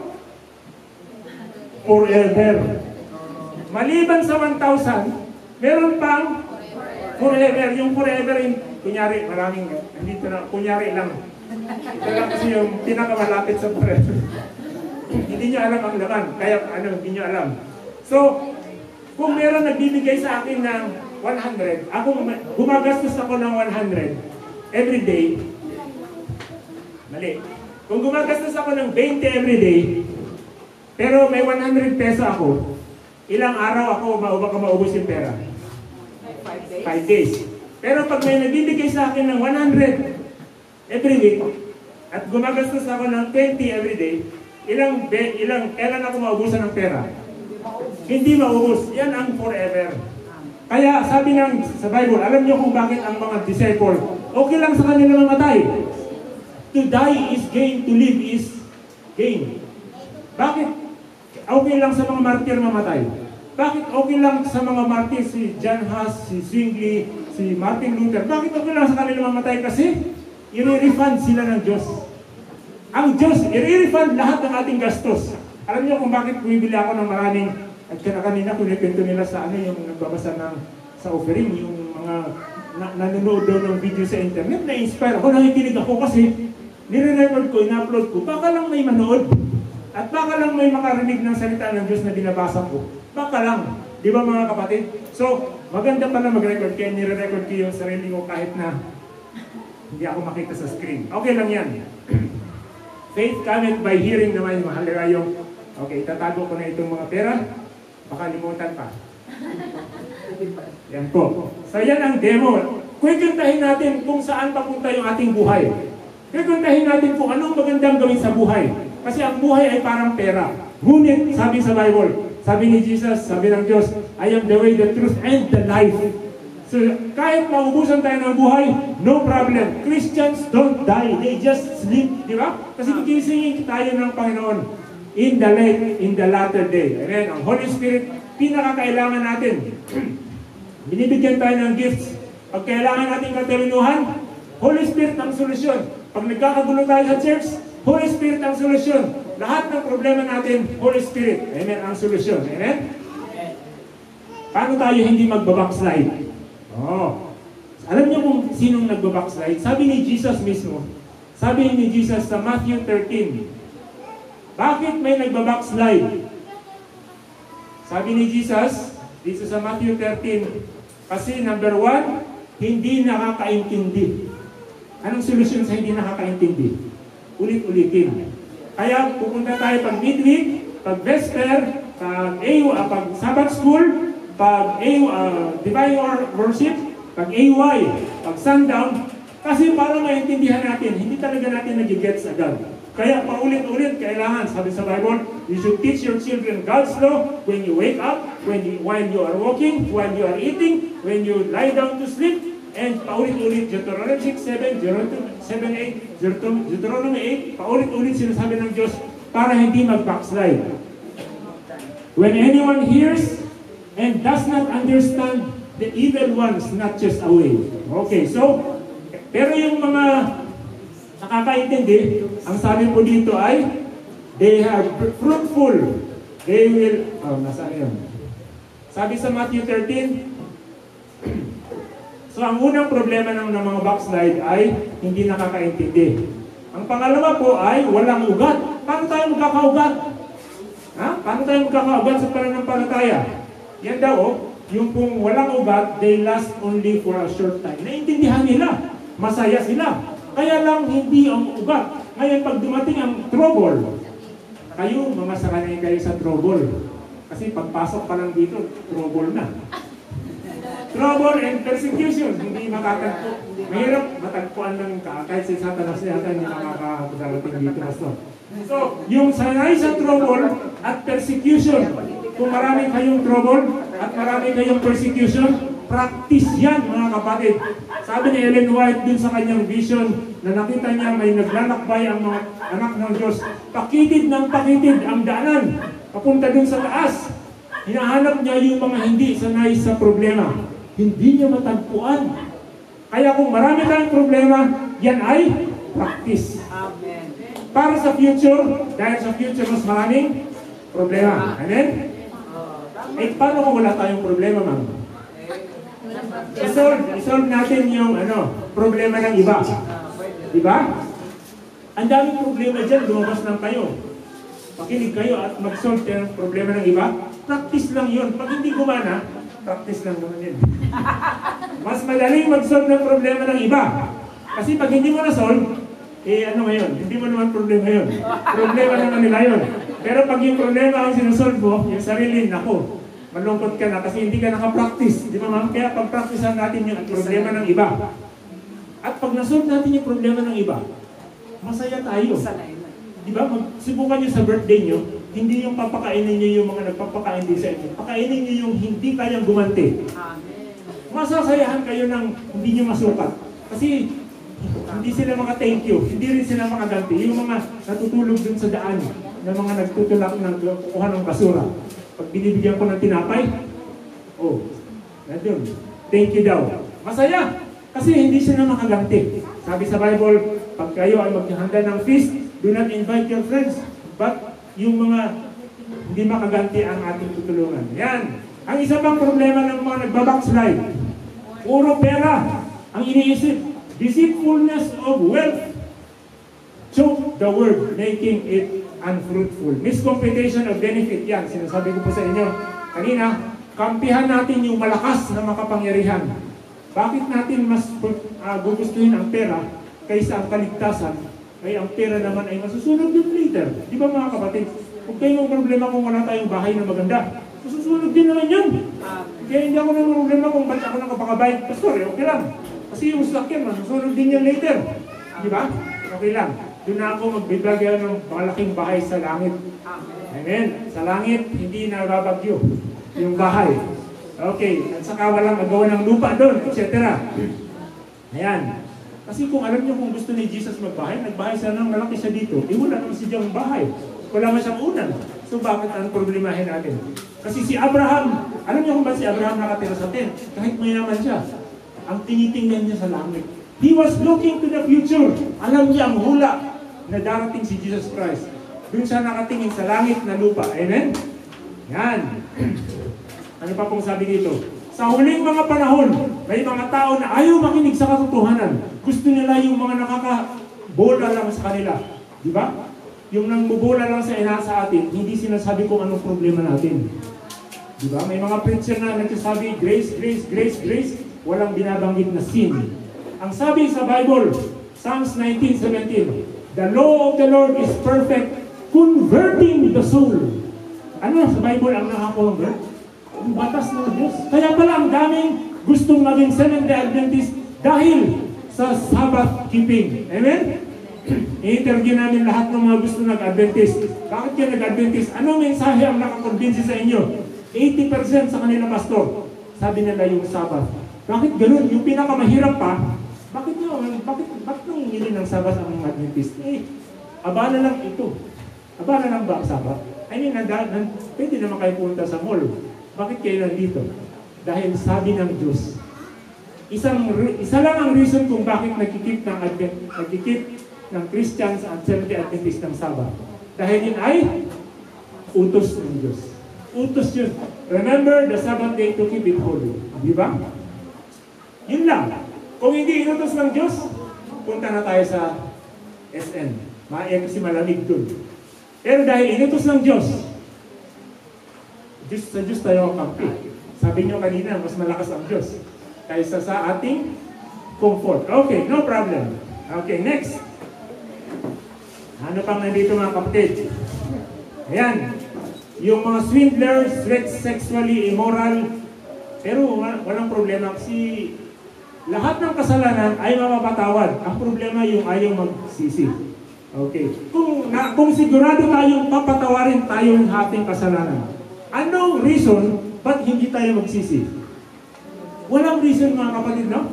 forever. Maliban sa one thousand, meron pang forever. Yung forever, yung, kunyari, maraming, dito na, kunyari lang. Ito lang kasi yung pinakamalapit sa forever. Hindi nyo alam ang laman, kaya ano, hindi nyo alam. So, kung meron nagbibigay sa akin ng one hundred, ako gumagastos ako ng one hundred every day. Mali. Kung gumagastos ako ng twenty every day, pero may one hundred peso ako, ilang araw ako baka maubos yung pera? Five days. five days. Pero pag may nagbibigay sa akin ng one hundred every week, at gumagastos ako ng twenty every day, ilang, ilang, kailan ako maubusan ng pera? Hindi maubos. Yan ang forever. Kaya sabi ng sa Bible, alam niyo kung bakit ang mga disciple, okay lang sa kanila mamatay. To die is gain, to live is gain. Bakit okay lang sa mga martir mamatay? Bakit okay lang sa mga martir si John Huss, si Zwingli, si Martin Luther? Bakit okay lang sa kanila mamatay? Kasi i-refund sila ng Diyos. Ang Diyos, i-refund lahat ng ating gastos. Alam niyo kung bakit bumibili ako ng maraming, at kanina kunikwento nila sa ano yung nagbabasa ng sa offering, yung mga na, nanonood daw ng video sa internet, na-inspire ako, nakikinig ako kasi nire-record ko, ina-upload ko, baka lang may manood. At baka lang may makarinig ng salita ng Diyos na binabasa ko. Baka lang. Di ba mga kapatid? So, maganda pala mag-record. Kaya nire-record ko yung sarili ko kahit na hindi ako makita sa screen. Okay lang yan. Faith cometh by hearing naman. Mahalaga yung, okay, itatago ko na itong mga pera. Baka limutan pa. Yan po. So yan ang demo. Kwekwentahin natin kung saan papunta yung ating buhay. Kwekwentahin natin kung anong magandang gawin sa buhay. Kasi ang buhay ay parang pera. Ngunit, sabi sa Bible, sabi ni Jesus, sabi ng Diyos, I am the way, the truth, and the life. So, kahit maubusan tayo ng buhay, no problem. Christians don't die. They just sleep. Di ba? Kasi gigisingin tayo ng Panginoon in the late, in the latter day. Amen. Ang Holy Spirit, pinakakailangan natin. Binibigyan tayo ng gifts. Pag kailangan natin katalinuhan, Holy Spirit ang solusyon. Pag nagkakagulo tayo sa church, Holy Spirit ang solusyon. Lahat ng problema natin, Holy Spirit. Amen, ang solusyon. Amen? Paano tayo hindi magbabackslide? Oh. Alam niyo kung sinong nagbabackslide? Sabi ni Jesus mismo, sabi ni Jesus sa Matthew thirteen, bakit may nagbabackslide? Sabi ni Jesus, dito sa Matthew thirteen, kasi number one, hindi nakakaintindi. Anong solusyon sa hindi nakakaintindi? Ulit-ulitin. Kaya pupunta tayo pag midweek, pag vesper, pag A U, uh, pag Sabbath school, pag A U, uh, Divine Worship, pag A Y, pag sundown, kasi para maintindihan natin, hindi talaga natin nag-gets agad. Kaya paulit-ulit, kailangan, sabi sa Bible, you should teach your children God's law when you wake up, when you, while you are walking, while you are eating, when you lie down to sleep, and paulit-ulit, Deuteronomy six seven, seven eight, Deuteronomy eight, paulit-ulit sinasabi ng Diyos para hindi mag-backslide. When anyone hears and does not understand, the evil one snatches away. Okay, so, pero yung mga nakakaintindi, ang sabi po dito ay, they are fruitful. They will, oh, nasaan yun? Sabi sa Matthew thirteen, so ang unang problema ng, ng mga backslide ay hindi nakakaintindi. Ang pangalawa po ay walang ugat. Paano tayo magkakaugat? Ha? Paano tayo magkakaugat sa pananampalataya? Yan daw, oh, yung kung walang ugat, they last only for a short time. Naintindihan nila. Masaya sila. Kaya lang hindi ang ugat. Ngayon pag dumating ang trouble, kayo, mga sakanay kayo sa trouble. Kasi pagpasok pa lang dito, trouble na. Trouble and persecution, hindi makatagpo. Mahirap matagpuan ng kahit si Satanas yata hindi makakapagdarating dito. Pastor. So, yung sanay sa trouble at persecution, kung marami kayong trouble at marami kayong persecution, practice yan mga kapatid. Sabi ni Ellen White dun sa kanyang vision na nakita niya may naglalakbay ang mga anak ng Diyos. Pakitid ng pakitid ang daanan, papunta dun sa taas. Hinahanap niya yung mga hindi sanay sa problema. Hindi niya matagpuan. Kaya kung marami tayong problema, yan ay practice. Amen. Para sa future, dahil sa future mas maraming problema. Amen? Eh, paano kung wala tayong problema, ma'am? I-solve, i-solve natin yung ano, problema ng iba. Diba? Ang daming problema dyan, lumabas lang kayo. Pakinig kayo at mag-solve kayo ng problema ng iba. Practice lang yun. Pag hindi gumana, practice lang naman yun. Mas madaling mag-solve ng problema ng iba. Kasi pag hindi mo na-solve, eh ano ngayon? Hindi mo naman problema yun. Problema naman nila yun. Pero pag yung problema ang sinusolve mo, yung sarili, nako, malungkot ka na kasi hindi ka nakapractice. Di ba ma'am? Kaya pag-practicean natin yung problema ng iba. At pag nasolve natin yung problema ng iba, masaya tayo. Di ba? Subukan nyo sa birthday nyo, hindi yung papakainin nyo yung mga nagpapakain din sa inyo. Pakainin nyo yung hindi kayang gumanti. Masasayahan kayo ng hindi nyo masukat. Kasi hindi sila mga thank you, hindi rin sila mga ganti. Yung mga natutulog dun sa daan, na mga nagtutulak ng kukuha ng basura. Pag binibigyan ko ng tinapay, oh, nandun, thank you daw. Masaya, kasi hindi sila makaganti. Sabi sa Bible, pag kayo ay maghahanda ng feast, do not invite your friends, but yung mga hindi makaganti ang ating tutulungan. Yan. Ang isa pang problema ng mga nagbabackslide, puro pera ang iniisip. Deceitfulness of wealth choke the word, making it unfruitful. Miscomputation of benefit, yan, sinasabi ko po sa inyo kanina, kampihan natin yung malakas na makapangyarihan. Bakit natin mas uh, gugustuhin ang pera kaysa ang kaligtasan? Ay ang pera naman ay masusunod din later. Di ba mga kapatid? Kung kayo mong problema kung wala tayong bahay na maganda, masusunod din naman yan. Kaya hindi ako ng problema kung ba't ako nakapakabayad. Pastor, eh, okay lang. Kasi yung sakyan, masusunod din yan later. Di ba? Okay lang. Doon na ako magbibigay ng malaking bahay sa langit. Amen. Sa langit, hindi na babagyo yung bahay. Okay. At saka walang magawa ng lupa doon, et cetera. Ayan. Kasi kung alam niyo kung gusto ni Jesus magbahay, nagbahay siya ng malaki siya dito, eh wala naman siyang bahay. Wala man siyang unan. So bakit ang problemahin natin? Kasi si Abraham, alam niyo kung ba si Abraham nakatira sa tent? Kahit mayaman siya, ang tinitingnan niya sa langit. He was looking to the future. Alam niya ang hula na darating si Jesus Christ. Doon siya nakatingin sa langit na lupa. Amen? Yan. Ano pa pong sabi dito? Sa huling mga panahon, may mga tao na ayaw makinig sa katotohanan. Gusto nila yung mga nakakabola lang sa kanila. Di ba? Yung nangbubola lang sa ina sa atin, hindi sinasabi kung anong problema natin. Di ba? May mga preacher na nagsasabi, grace, grace, grace, grace, walang binabanggit na sin. Ang sabi sa Bible, Psalms nineteen seventeen, the law of the Lord is perfect, converting the soul. Ano sa Bible ang nakakonvert? Ang batas ng Diyos. Kaya pala ang daming gustong maging Seventh-day Adventist dahil sa Sabbath keeping. Amen? I-interview namin lahat ng mga gusto nag-Adventist. Bakit kayo nag-Adventist? Anong mensahe ang nakakonvince sa inyo? eighty percent sa kanila pastor. Sabi nila yung Sabbath. Bakit ganun? Yung pinakamahirap pa, bakit nyo, bakit, bakit nang hingili ng Sabbath ang mga Adventist? Eh, abala lang ito. Abala lang ba ang Sabbath? I mean, nanda, nand, pwede naman kayo punta sa mall. Bakit kayo nandito? Dahil sabi ng Diyos. Isang, isa lang ang reason kung bakit nagkikip ng Advent, nagkikip ng Christians at Seventh-day Adventist ng Sabbath. Dahil yun ay utos ng Diyos. Utos yun. Remember the Sabbath day to keep it holy. Di ba? Yun lang. Kung hindi inutos ng Diyos, punta na tayo sa S N. Maayag kasi malamig dun. Pero dahil inutos ng Diyos, Diyos sa Diyos tayo ang kampi. Sabi nyo kanina, mas malakas ang Diyos kaysa sa ating comfort. Okay, no problem. Okay, next. Ano pang nandito mga kapatid? Ayan. Yung mga swindlers, sexually immoral, pero walang problema kasi lahat ng kasalanan ay mapapatawad. Ang problema yung ayaw magsisi. Okay. Kung, na, kung sigurado tayong papatawarin tayo ng ating kasalanan, anong reason ba't hindi tayo magsisi? Walang reason mga kapatid, no?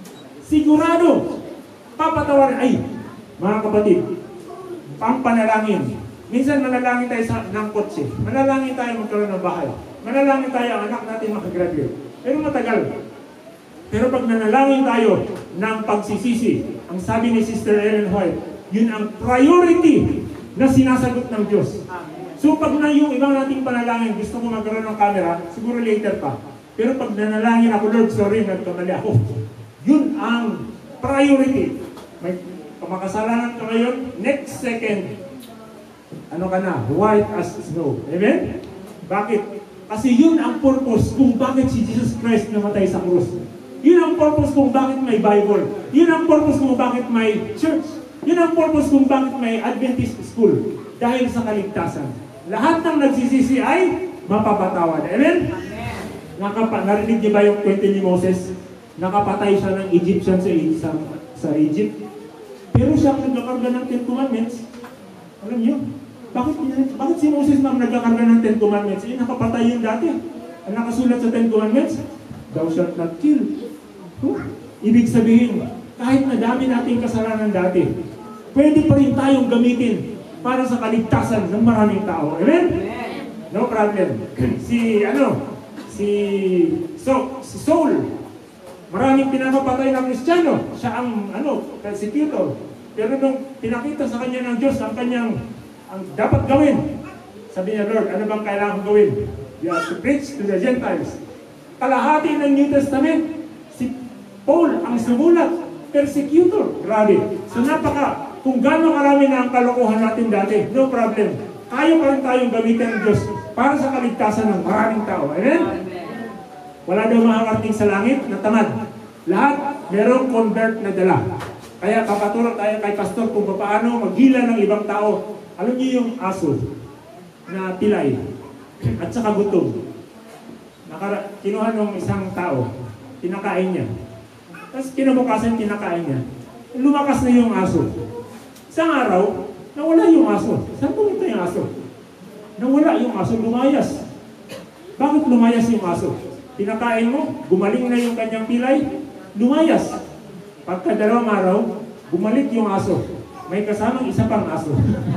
Sigurado papatawarin. Ay, mga kapatid, pang panalangin. Minsan manalangin tayo sa, ng kotse. Manalangin tayo magkaroon ng bahay. Manalangin tayo ang anak natin makagraduate. Pero matagal. Pero pag nanalangin tayo ng pagsisisi, ang sabi ni Sister Ellen White, yun ang priority na sinasagot ng Diyos. So pag na yung ibang nating panalangin, gusto ko magkaroon ng camera, siguro later pa. Pero pag nanalangin ako, Lord, sorry, nagkamali ako. Yun ang priority. May makasalanan ka ngayon, next second, ano ka na? White as snow. Amen? Bakit? Kasi yun ang purpose kung bakit si Jesus Christ namatay sa krus. Yun ang purpose kung bakit may Bible. Yun ang purpose kung bakit may church. Yun ang purpose kung bakit may Adventist school. Dahil sa kaligtasan. Lahat ng nagsisisi ay mapapatawad. Amen? Amen. Nakapa, narinig niyo ba yung kwento ni Moses? Nakapatay siya ng Egyptian sa, sa, sa Egypt. Pero siya ang nagkakarga ng Ten Commandments. Alam niyo? Bakit, bakit si Moses nang nagkakarga ng Ten Commandments? Eh, nakapatay yun dati. Ang nakasulat sa Ten Commandments, thou shalt not kill. Huh? Ibig sabihin, kahit na dami nating kasalanan dati, pwede pa rin tayong gamitin para sa kaligtasan ng maraming tao. Amen? No problem. Si, ano, si, so, si Saul, maraming pinapapatay ng Kristiyano. Siya ang, ano, persecutor. Pero nung pinakita sa kanya ng Diyos ang kanyang ang dapat gawin, sabi niya, Lord, ano bang kailangan gawin? You have to preach to the Gentiles. Kalahati ng New Testament, si Paul ang sumulat, persecutor. Grabe. So napaka kung gaano karami na ang kalokohan natin dati, no problem. Kaya pa rin tayong gamitin ng Diyos para sa kaligtasan ng maraming tao. Amen? Wala daw makakarating sa langit na tamad. Lahat merong convert na dala. Kaya papaturo tayo kay pastor kung paano maghila ng ibang tao. Alam niyo yung aso na pilay at saka gutom. Nakara kinuha ng isang tao, tinakain niya. Tapos kinabukasan tinakain niya. Lumakas na yung aso. Isang araw, nawala yung aso. Saan pumunta yung aso? Nawala yung aso, lumayas. Bakit lumayas yung aso? Tinakain mo, gumaling na yung kanyang pilay, lumayas. Pagka dalawang araw, bumalik yung aso. May kasamang isa pang aso.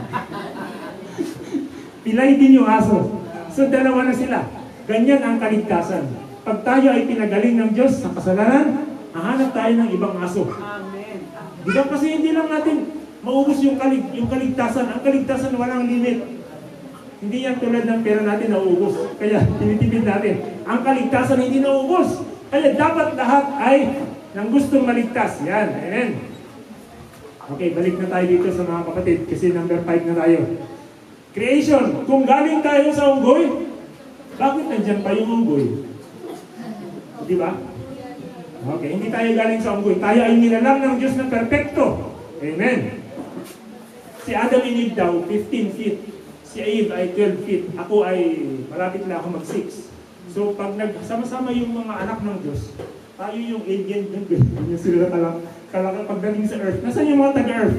Pilay din yung aso. So dalawa na sila. Ganyan ang kaligtasan. Pag tayo ay pinagaling ng Diyos sa kasalanan, hahanap tayo ng ibang aso. Amen. Di ba kasi hindi lang natin maubos yung, kalig yung kaligtasan. Ang kaligtasan walang limit. Hindi yan tulad ng pera natin nauubos. Kaya tinitipid natin. Ang kaligtasan hindi nauubos. Kaya dapat lahat ay nang gustong maligtas. Yan. Amen. Okay, balik na tayo dito sa mga kapatid. Kasi number five na tayo. Creation. Kung galing tayo sa unggoy, bakit nandyan pa yung unggoy? Di ba? Okay, hindi tayo galing sa unggoy. Tayo ay nilalang ng Diyos na perfecto. Amen. Si Adam and Eve daw, fifteen feet. Si Eve ay twelve feet. Ako ay malapit na ako mag six. So pag nagsama-sama yung mga anak ng Diyos, tayo yung alien dun. Yung sila kalang, kalang pagdating sa earth. Nasaan yung mga taga-earth?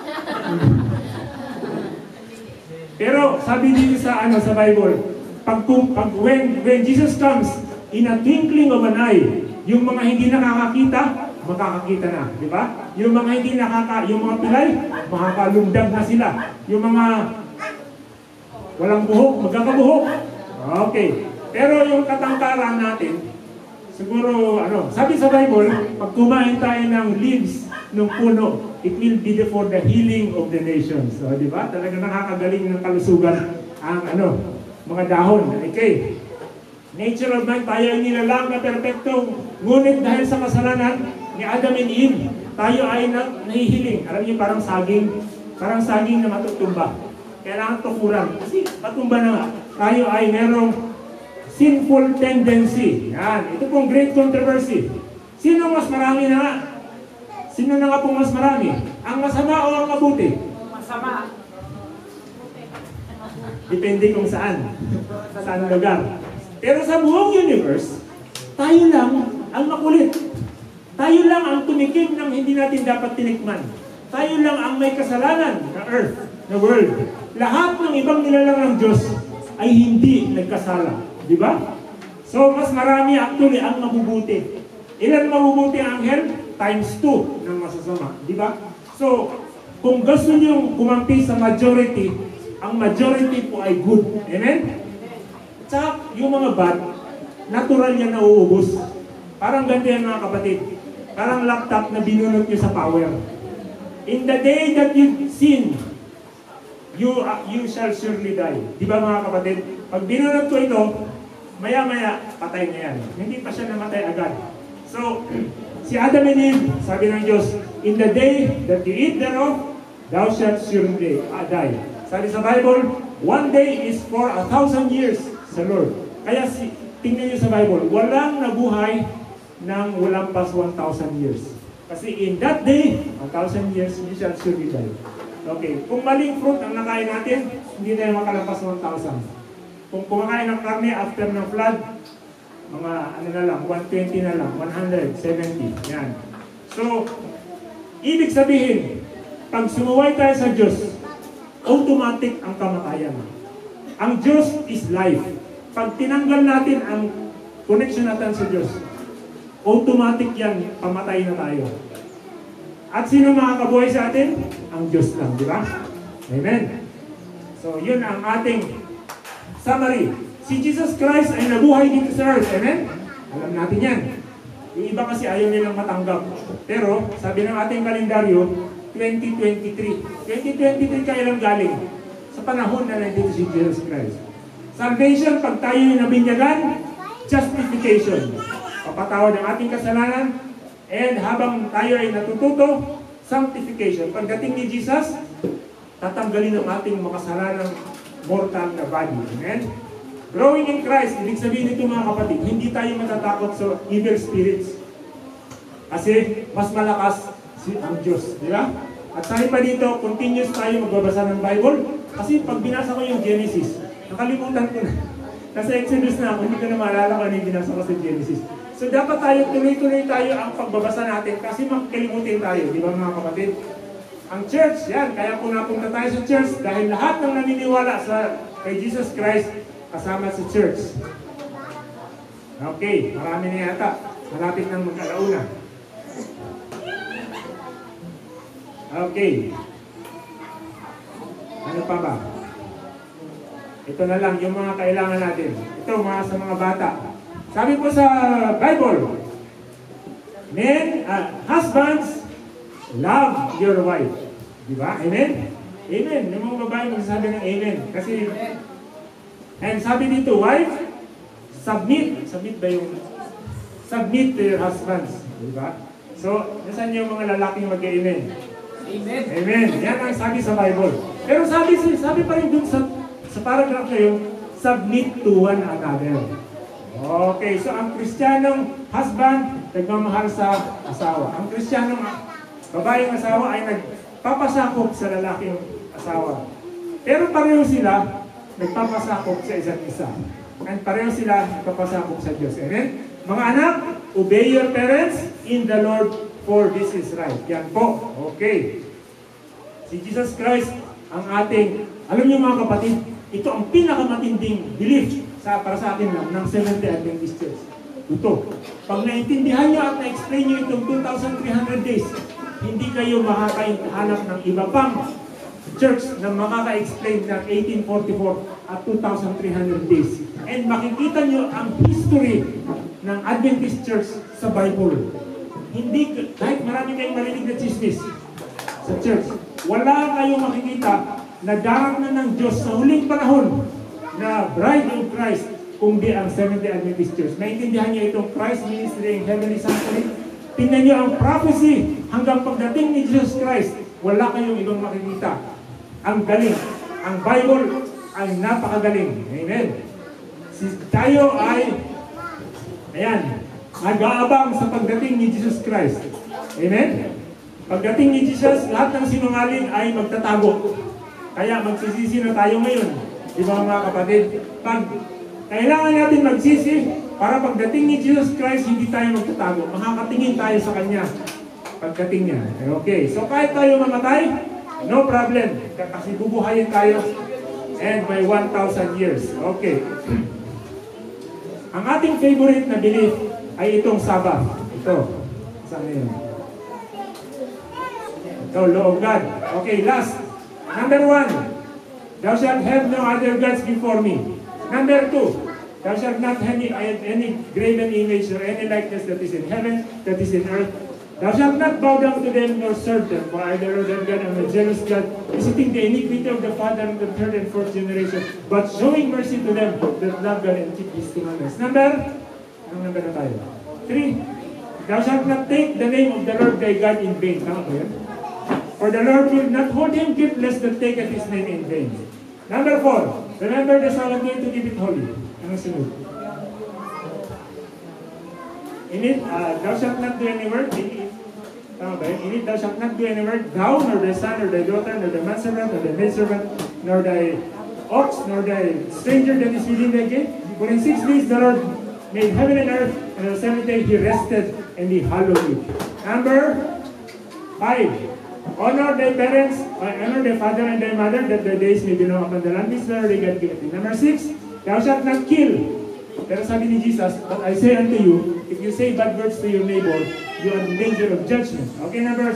Pero sabi dito sa ano sa Bible, pag, pag when, when Jesus comes in a twinkling of an eye, yung mga hindi nakakakita, makakakita na, di ba? Yung mga hindi nakaka, yung mga pilay, makakalumdag na sila. Yung mga walang buhok, magkakabuhok. Okay. Pero yung katangkaran natin, siguro, ano, sabi sa Bible, pag kumain tayo ng leaves ng puno, it will be for the healing of the nations. So, di ba? Talaga nakakagaling ng kalusugan ang, ano, mga dahon. Okay. Nature of man, tayo ay nilalang na perfecto. Ngunit dahil sa kasalanan ni Adam and Eve, tayo ay na, nahihiling. Alam niyo, parang saging, parang saging na matutumba. Kailangan tukuran. Kasi matumba na nga. Tayo ay merong sinful tendency. Yan. Ito pong great controversy. Sino mas marami na nga? Sino na nga pong mas marami? Ang masama o ang mabuti? Masama. Depende kung saan. Saan lugar. Pero sa buong universe, tayo lang ang makulit. Tayo lang ang tumikim ng hindi natin dapat tinikman. Tayo lang ang may kasalanan na earth, na world. Lahat ng ibang nilalang ng Diyos ay hindi nagkasala. Di ba? So, mas marami actually ang mabubuti. Ilan mabubuti ang anghel? Times two ng masasama. Di ba? So, kung gusto nyo kumampi sa majority, ang majority po ay good. Amen? Tsaka, yung mga bad, natural yan na uubos. Parang ganito yan mga kapatid. Parang laptop na binunot nyo sa power. In the day that you sin, you uh, you shall surely die. Di ba mga kapatid? Pag binunot ko ito, maya-maya, patay na yan. Hindi pa siya namatay agad. So, si Adam and Eve, sabi ng Diyos, in the day that you eat thereof, thou shalt surely uh, die. Sabi sa Bible, one day is for a thousand years sa Lord. Kaya si, tingnan niyo sa Bible, walang nabuhay ng walang pas one thousand years. Kasi in that day, a thousand years, you shall surely die. Okay, kung maling fruit ang nakain natin, hindi tayo makalampas one thousand. Kung kumakain ng karne after ng flood, mga ano na lang, one twenty na lang, one seventy. Yan. So, ibig sabihin, pag sumuway tayo sa Diyos, automatic ang kamatayan. Ang Diyos is life. Pag tinanggal natin ang connection natin sa Diyos, automatic yan, pamatay na tayo. At sino makakabuhay sa atin? Ang Diyos lang, di ba? Amen. So, yun ang ating summary. Si Jesus Christ ay nabuhay dito sa earth. Amen? Alam natin yan. Yung iba kasi ayaw nilang matanggap. Pero, sabi ng ating kalendaryo, twenty twenty-three. twenty twenty-three kailan galing? Sa panahon na nandito si Jesus Christ. Salvation, pag tayo yung nabinyagan, justification. Papatawad ang ating kasalanan, and habang tayo ay natututo, sanctification. Pagdating ni Jesus, tatanggalin ang ating makasalanang mortal na body. Amen? Growing in Christ, ibig sabihin nito mga kapatid, hindi tayo matatakot sa evil spirits. Kasi mas malakas si ang Diyos. Di ba? At sabi pa dito, continuous tayo magbabasa ng Bible. Kasi pag binasa ko yung Genesis, nakalimutan ko na. Nasa Exodus na ako, hindi ko na maalala kung ano yung binasa ko sa Genesis. So dapat tayo, tuloy-tuloy tayo ang pagbabasa natin kasi makakalimutin tayo. Di ba mga kapatid? Ang church, yan. Kaya kung napunta tayo sa church, dahil lahat ng naniniwala sa kay Jesus Christ, kasama sa church. Okay, marami na yata. Malapit ng mag-alauna. Okay. Ano pa ba? Ito na lang yung mga kailangan natin. Ito mga sa mga bata. Sabi po sa Bible, men, uh, husbands, love your wife. Diba? Amen? Amen. Yung mga babae magsasabi ng amen. Kasi, and sabi dito, wife, submit. Submit ba yung, submit to your husbands. Diba? So, nasan yung mga lalaking mag-amen? Amen. Amen. Yan ang sabi sa Bible. Pero sabi, sabi pa rin dun sa, sa paragraph na yun, submit to one another. Okay, so ang Kristiyanong husband, nagmamahal sa asawa. Ang Kristiyanong babaeng asawa ay nagpapasakop sa lalaking asawa. Pero pareho sila nagpapasakop sa isa't isa. And pareho sila nagpapasakop sa Diyos. Amen? Mga anak, obey your parents in the Lord, for this is right. Yan po. Okay. Si Jesus Christ, ang ating, alam niyo mga kapatid, ito ang pinakamatinding belief sa, para sa atin lang ng Seventh-day Adventist Church. Ito. Pag naintindihan niyo at na-explain niyo itong two thousand three hundred days, hindi kayo makakahanap ng iba pang church na makaka-explain ng eighteen forty-four at two thousand three hundred days. And makikita niyo ang history ng Adventist Church sa Bible. Hindi, kahit marami kayong marinig na chismis sa church, wala kayong makikita na darang na ng Diyos sa huling panahon na bride of Christ, kundi ang Seventh-day Adventist Church. Naintindihan niyo itong Christ Ministry in Heavenly Sanctuary? Tingnan niyo ang prophecy hanggang pagdating ni Jesus Christ, wala kayong ibang makikita. Ang galing. Ang Bible ay napakagaling. Amen. Si tayo ay, ayan, nag-aabang sa pagdating ni Jesus Christ. Amen? Pagdating ni Jesus, lahat ng sinungaling ay magtatago. Kaya magsisisi na tayo ngayon. Di ba mga kapatid? Pag kailangan natin magsisi, para pagdating ni Jesus Christ, hindi tayo magtatago. Makakatingin tayo sa Kanya. Pagdating niya. Okay. So kahit tayo mamatay, no problem. Kasi bubuhayin tayo. And by one thousand years. Okay. Ang ating favorite na belief ay itong Sabbath. Ito. Saan yun? Ito, law of God. Okay, last. Number one. Thou shalt have no other gods before me. Number two. Thou shalt not have any, any graven image or any likeness that is in heaven, that is in earth. Thou shalt not bow down to them nor serve them, for I, the Lord thy God, am a jealous God, visiting the iniquity of the father and the third and fourth generation, but showing mercy to them that love God and keep His commandments. Number? Anong number na tayo? Three. Thou shalt not take the name of the Lord thy God in vain. Tama ba yan? For the Lord will not hold him guiltless that taketh his name in vain. Number four. Remember the Sabbath day to keep it holy. Anong sunod? In it, uh, thou shalt not do any work. In it, tama ba yun? In it, thou shalt not do any work. Thou, nor thy son, nor thy daughter, nor thy manservant, nor thy maidservant, nor thy ox, nor thy stranger that is within thy gate. For in six days the Lord made heaven and earth, and on the seventh day He rested, and He hallowed it. Number five. Honor thy parents, uh, honor thy father and thy mother, that thy days may be long upon the land which the Lord thy God giveth thee. Number six. Thou shalt not kill. Pero sabi ni Jesus, but I say unto you, if you say bad words to your neighbor, you are in danger of judgment. Okay, number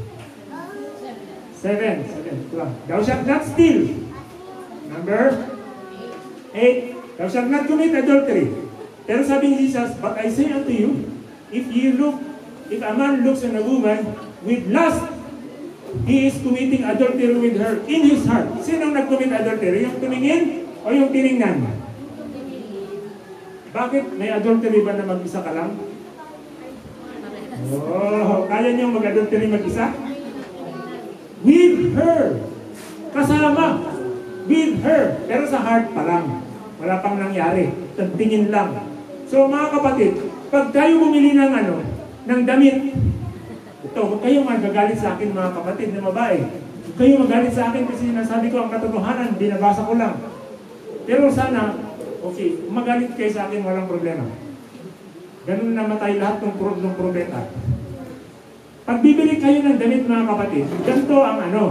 seven. Seven. Thou shalt not steal. Number eight. Thou shalt not commit adultery. Pero sabi ni Jesus, but I say unto you, if you look, if a man looks on a woman with lust, he is committing adultery with her in his heart. Sinong nag-commit adultery? Yung tumingin o yung tiningnan? Bakit? May adultery ba na mag-isa ka lang? Oh, kaya niyo mag-adultery mag-isa? with her. Kasama. With her. Pero sa heart pa lang. Wala pang nangyari. Tingin lang. So mga kapatid, pag tayo bumili ng ano, ng damit, ito, huwag kayong magagalit sa akin mga kapatid na babae. Huwag kayong magalit sa akin kasi nasabi ko ang katotohanan, binabasa ko lang. Pero sana, okay, magalit kayo sa akin, walang problema. Ganun namatay lahat ng, pro ng propeta. Pag bibili kayo ng damit mga kapatid, ganito ang ano.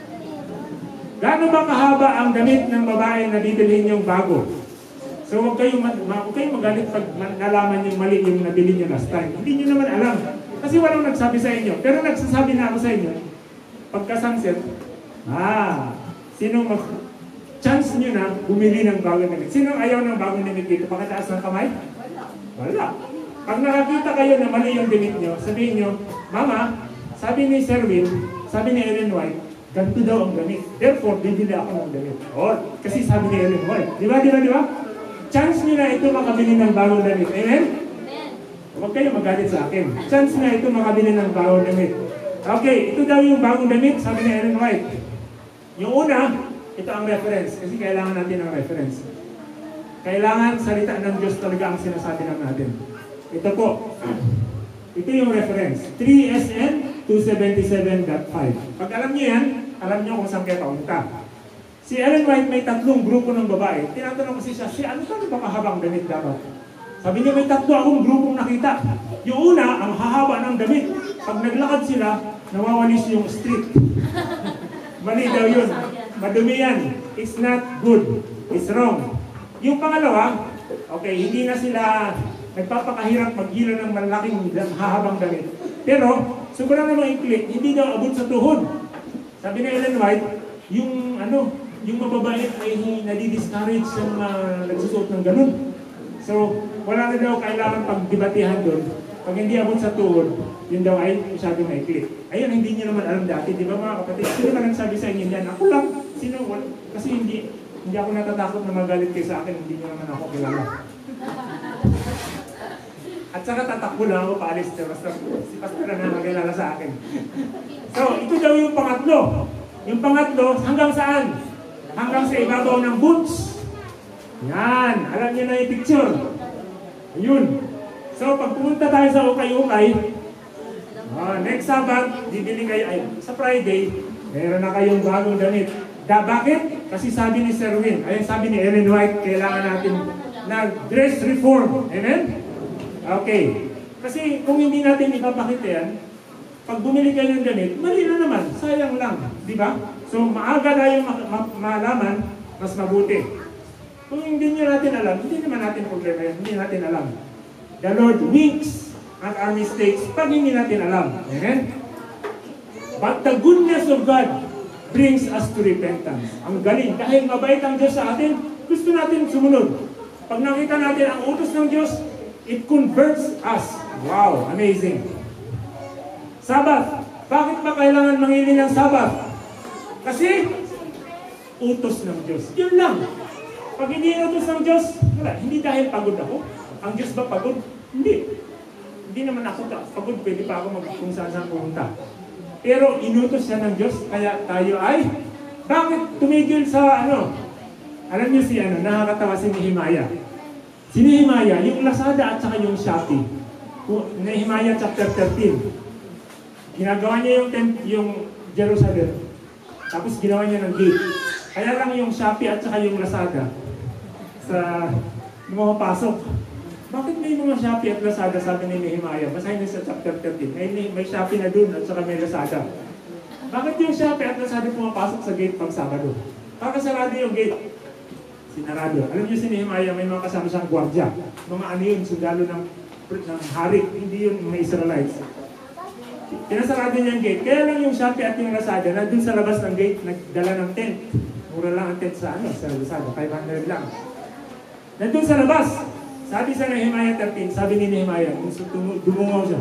Gaano ba kahaba ang damit ng babae na bibilhin yung bago? So huwag kayong, huwag kayong magalit pag nalaman yung mali yung nabili nyo last time. Hindi nyo naman alam. Kasi walang nagsabi sa inyo. Pero nagsasabi na ako sa inyo, pagka sunset, ah, sino mag... chance nyo na bumili ng bagong damit. Sino ayaw ng bagong damit dito? Pakataas ng kamay? Wala. Pag nakakita kayo na mali yung damit nyo, sabihin nyo, Mama, sabi ni Sir Will, sabi ni Ellen White, ganito daw ang damit. Therefore, bibili ako ng damit. Oh, kasi sabi ni Ellen White. Di ba, di ba, di ba? Chance nyo na ito makabili ng bagong damit. Amen? Huwag kayo magalit sa akin. Chance na ito makabili ng bagong damit. Okay, ito daw yung bagong damit, sabi ni Ellen White. Yung una, ito ang reference, kasi kailangan natin ng reference. Kailangan salita ng Diyos talaga ang sinasabi lang natin. Ito po, ito yung reference, three S N two seventy-seven point five. Pag alam niyo yan, alam niyo kung saan kayo paunta. Si Ellen White may tatlong grupo ng babae. Tinatanong kasi siya, si ano ka ba kahabang damit dapat? Sabi niya, may tatlo akong grupong nakita. Yung una, ang hahaba ng damit. Pag naglakad sila, nawawalis yung street. Mali daw yun. Madumi yan. It's not good. It's wrong. Yung pangalawa, okay, hindi na sila nagpapakahirap maghila ng malaking hahabang damit. Pero, sobrang namang i-click, hindi daw abot sa tuhod. Sabi ni Ellen White, yung ano, yung mababait ay nadi-discourage sa mga nagsusuot ng ganun. So, wala na daw kailangan pagdebatihan doon. Pag hindi abot sa tuhod, yun daw ay masyadong na-click. Ayun, hindi nyo naman alam dati, di ba mga kapatid? Sino na nagsabi sa inyo yan? Ako lang. Sino? Kasi hindi hindi ako natatakot na magalit kayo sa akin, hindi nyo naman ako kilala. At saka tatakbo lang ako paalis. Basta si Pastor na magkilala sa akin. So, ito daw yung pangatlo. Yung pangatlo, hanggang saan? Hanggang sa ibabaw ng boots. Yan. Alam niyo na yung picture. Ayun. So, pag pumunta tayo sa ukay-ukay, uh, next Sabbath, bibili kayo, ay, sa Friday, meron na kayong bagong damit. Da, bakit? Kasi sabi ni Sir Win, ayun sabi ni Ellen White, kailangan natin na dress reform. Amen? Okay. Kasi kung hindi natin ipapakita yan, pag bumili kayo ng damit, mali na naman. Sayang lang. Di ba? So, maaga na yung ma ma malaman, mas mabuti. Kung hindi nyo natin alam, hindi naman natin problema yan. Hindi natin alam. The Lord winks at our mistakes pag hindi natin alam. Amen? But the goodness of God brings us to repentance. Ang galing. Dahil mabait ang Diyos sa atin, gusto natin sumunod. Pag nakita natin ang utos ng Diyos, it converts us. Wow, amazing. Sabbath. Bakit ba kailangan mangili ng Sabbath? Kasi, utos ng Diyos. Yun lang. Pag hindi utos ng Diyos, wala. Hindi dahil pagod ako. Ang Diyos ba pagod? Hindi. Hindi naman ako pagod. Pwede pa ako mag kung saan saan pumunta. Pero inutos siya ng Diyos, kaya tayo ay, bakit tumigil sa ano? Alam niyo si ano, nakakatawa si Nehemiah. Si Nehemiah, yung Lazada at saka yung Shopee. Nehemiah chapter thirteen. Ginagawa niya yung, yung Jerusalem. Tapos ginawa niya ng gate. Kaya lang yung Shopee at saka yung Lazada sa lumapasok. Bakit may mga Shopee at Lazada, sabi ni Nehemiah? Basahin niyo sa chapter thirteen. May, may Shopee na dun at saka may Lazada. Bakit yung Shopee at Lazada pumapasok sa gate pag Sabado? Kakasarado yung gate. Sinarado. Alam niyo si Nehemiah, may mga kasama siyang gwardya. Mga ano yun, sundalo ng, ng hari. Hindi yun mga Israelites. Pinasarado niya yung gate. Kaya lang yung Shopee at yung Lazada, nandun sa labas ng gate, nagdala ng tent. Mura lang ang tent sa ano, sa Lazada. five hundred lang. Nandun sa labas. Sabi sa Nehemiah thirteen, sabi ni Nehemiah, dumungaw siya.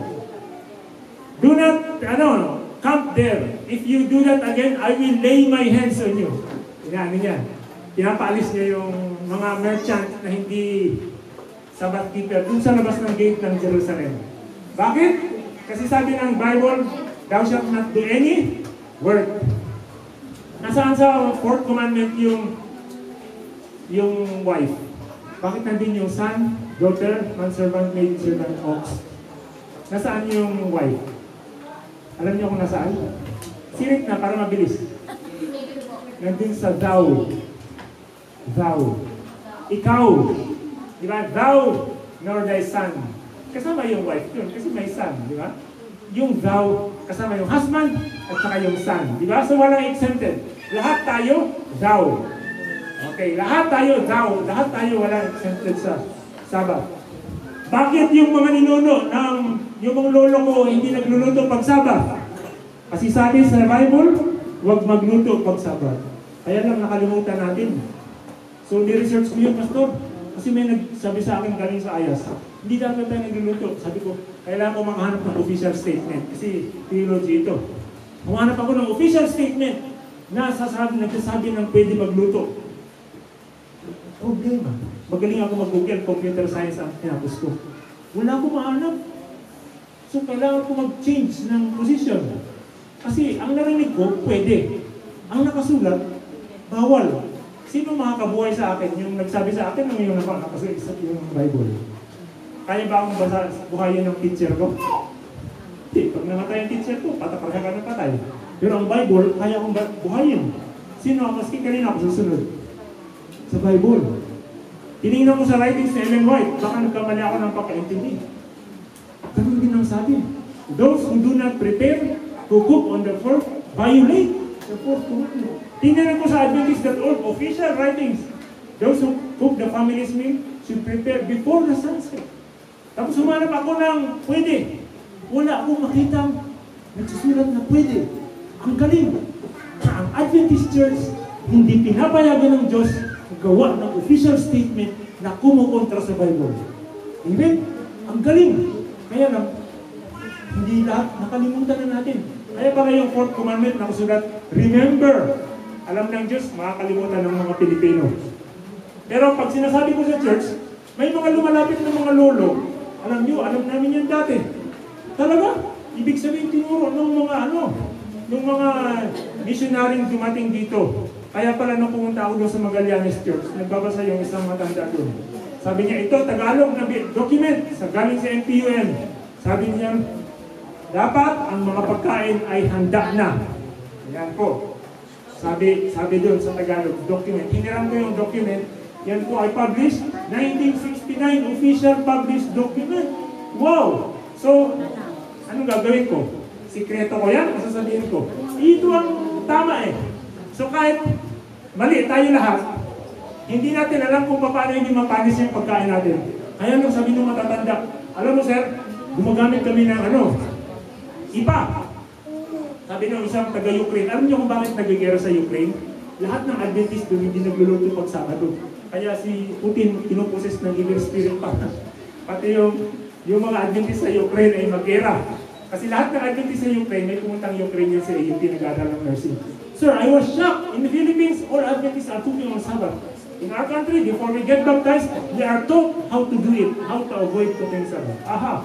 Do not, ano, camp there. If you do that again, I will lay my hands on you. Ano niya? Pinapaalis niya yung mga merchant na hindi Sabbath keeper dun sa labas ng gate ng Jerusalem. Bakit? Kasi sabi ng Bible, thou shalt not do any work. Nasaan sa fourth commandment yung yung wife? Bakit nandun yung son, daughter, manservant, maid servant, ox? Nasaan yung wife? Alam niyo kung nasaan? Sirit na para mabilis. Nandun sa thou. Thou. Ikaw. Di ba? Thou nor thy son. Kasama yung wife yun kasi may son. Di ba? Yung thou, kasama yung husband at saka yung son. Di ba? So walang exempted. Lahat tayo, thou. Okay, lahat tayo, thou. Lahat tayo walang exempted sa Sabbath. Bakit yung mga ninuno ng yung mga lolo ko hindi nagluluto pag Sabbath? Kasi sabi sa Bible, huwag magluto pag Sabbath. Kaya lang nakalimutan natin. So, ni-research ko yun, Pastor. Kasi may nagsabi sa akin galing sa Ayas, hindi dapat tayo nagluluto. Sabi ko, kailangan ko makahanap ng official statement. Kasi theology ito. Humanap ako ng official statement na sasabi, nagsasabi ng pwede magluto. Problema. Magaling ako mag-Google, computer science ang tinapos ko. Wala akong mahanap. So, kailangan ko mag-change ng position. Kasi ang narinig ko, pwede. Ang nakasulat, bawal. Sino makakabuhay sa akin? Yung nagsabi sa akin, yung yung nakasulat sa yung Bible. Kaya ba akong basa, buhayin ng teacher ko? Hindi. Pag namatay ang teacher ko, patapasan ka ng patay. Pero ang Bible, kaya akong buhayin. Sino ako? Maski kanina ako susunod. Sa Bible. Tinignan ko sa writings ni Ellen White, baka nagkamali ako ng pagkaintindi. Ganun din ang sabi. Those who do not prepare to cook on the fourth, violate the fourth commandment. Tingnan ko sa Adventist dot org, official writings. Those who cook the family's meal should prepare before the sunset. Tapos humanap ako ng pwede. Wala akong makitang nagsusulat na pwede. Ang galing. Ang Adventist Church, hindi pinapayagan ng Diyos gawa ng official statement na kumukontra sa Bible. Amen? Ang galing. Kaya lang, hindi lahat, nakalimutan na natin. Kaya pala yung fourth commandment na kusulat, remember. Alam ng Diyos, makakalimutan ng mga Pilipino. Pero pag sinasabi ko sa church, may mga lumalapit na mga lolo. Alam nyo, alam namin yan dati. Talaga? Ibig sabihin tinuro ng mga ano, ng mga missionaryong dumating dito. Kaya pala nung pumunta ako doon sa Magallanes Church, nagbabasa yung isang matanda doon. Sabi niya, ito, Tagalog na document sa galing sa M P U N. Sabi niya, dapat ang mga pagkain ay handa na. Yan po. Sabi, sabi doon sa Tagalog document. Hiniram ko yung document. Yan po ay published. nineteen sixty-nine official published document. Wow! So, anong gagawin ko? Sikreto ko yan? Masasabihin ko. Ito ang tama eh. So kahit mali tayo lahat, hindi natin alam kung paano hindi mapanis yung pagkain natin. Kaya nung sabi nung matatanda, alam mo sir, gumagamit kami ng ano, ipa. Sabi nung isang taga-Ukraine, alam niyo kung bakit nagigera sa Ukraine? Lahat ng Adventist doon hindi nagluluto pag Sabado. Kaya si Putin pinuposes ng evil spirit pa. Pati yung, yung mga Adventist sa Ukraine ay mag-gera. Kasi lahat ng Adventist sa Ukraine, may pumuntang Ukrainian sa A U P nag-aaral ng nursing. Sir, I was shocked. In the Philippines, all Adventists are cooking on Sabbath. In our country, before we get baptized, we are taught how to do it, how to avoid cooking Sabbath. Aha.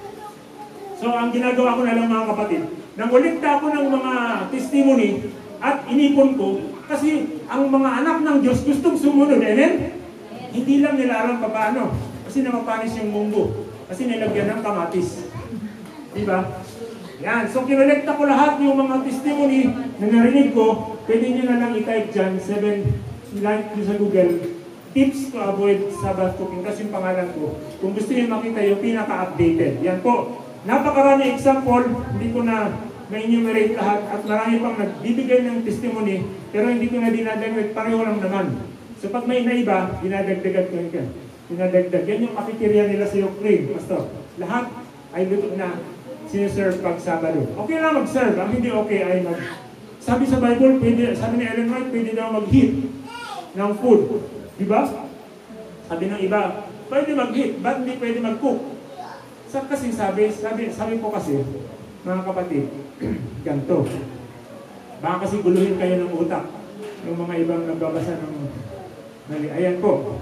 So, ang ginagawa ko na lang mga kapatid, nangulikta ako ng mga testimony at inipon ko kasi ang mga anak ng Diyos gustong sumunod. Amen? Hindi lang nila alam paano. Kasi namapanis yung munggo. Kasi nilagyan ng kamatis. Diba? Yan. So, kinolekta ko lahat yung mga testimony na narinig ko. Pwede nyo na lang i-type dyan, seven, like sa Google, tips to avoid Sabbath cooking. Kasi yung pangalan ko. Kung gusto nyo makita yung pinaka-updated. Yan po. Napakarami example. Hindi ko na ma-enumerate lahat. At marami pang nagbibigay ng testimony. Pero hindi ko na dinadagdag. Pareho lang naman. So, pag may naiba, dinadagdagan ko yun. Dinadagdag. Yan yung cafeteria nila sa Ukraine. Pastor. Lahat ay luto na siniserve pag Sabado. Okay lang mag-serve. Ang hindi okay ay mag... Sabi sa Bible, pwede, sabi ni Ellen White, pwede daw mag-heat ng food. Diba? Sabi ng iba, pwede mag-heat, ba't hindi pwede mag-cook? Sa kasi sabi, sabi, sabi ko kasi, mga kapatid, ganito. Baka kasi guluhin kayo ng utak ng mga ibang nagbabasa ng mali. Ayan po.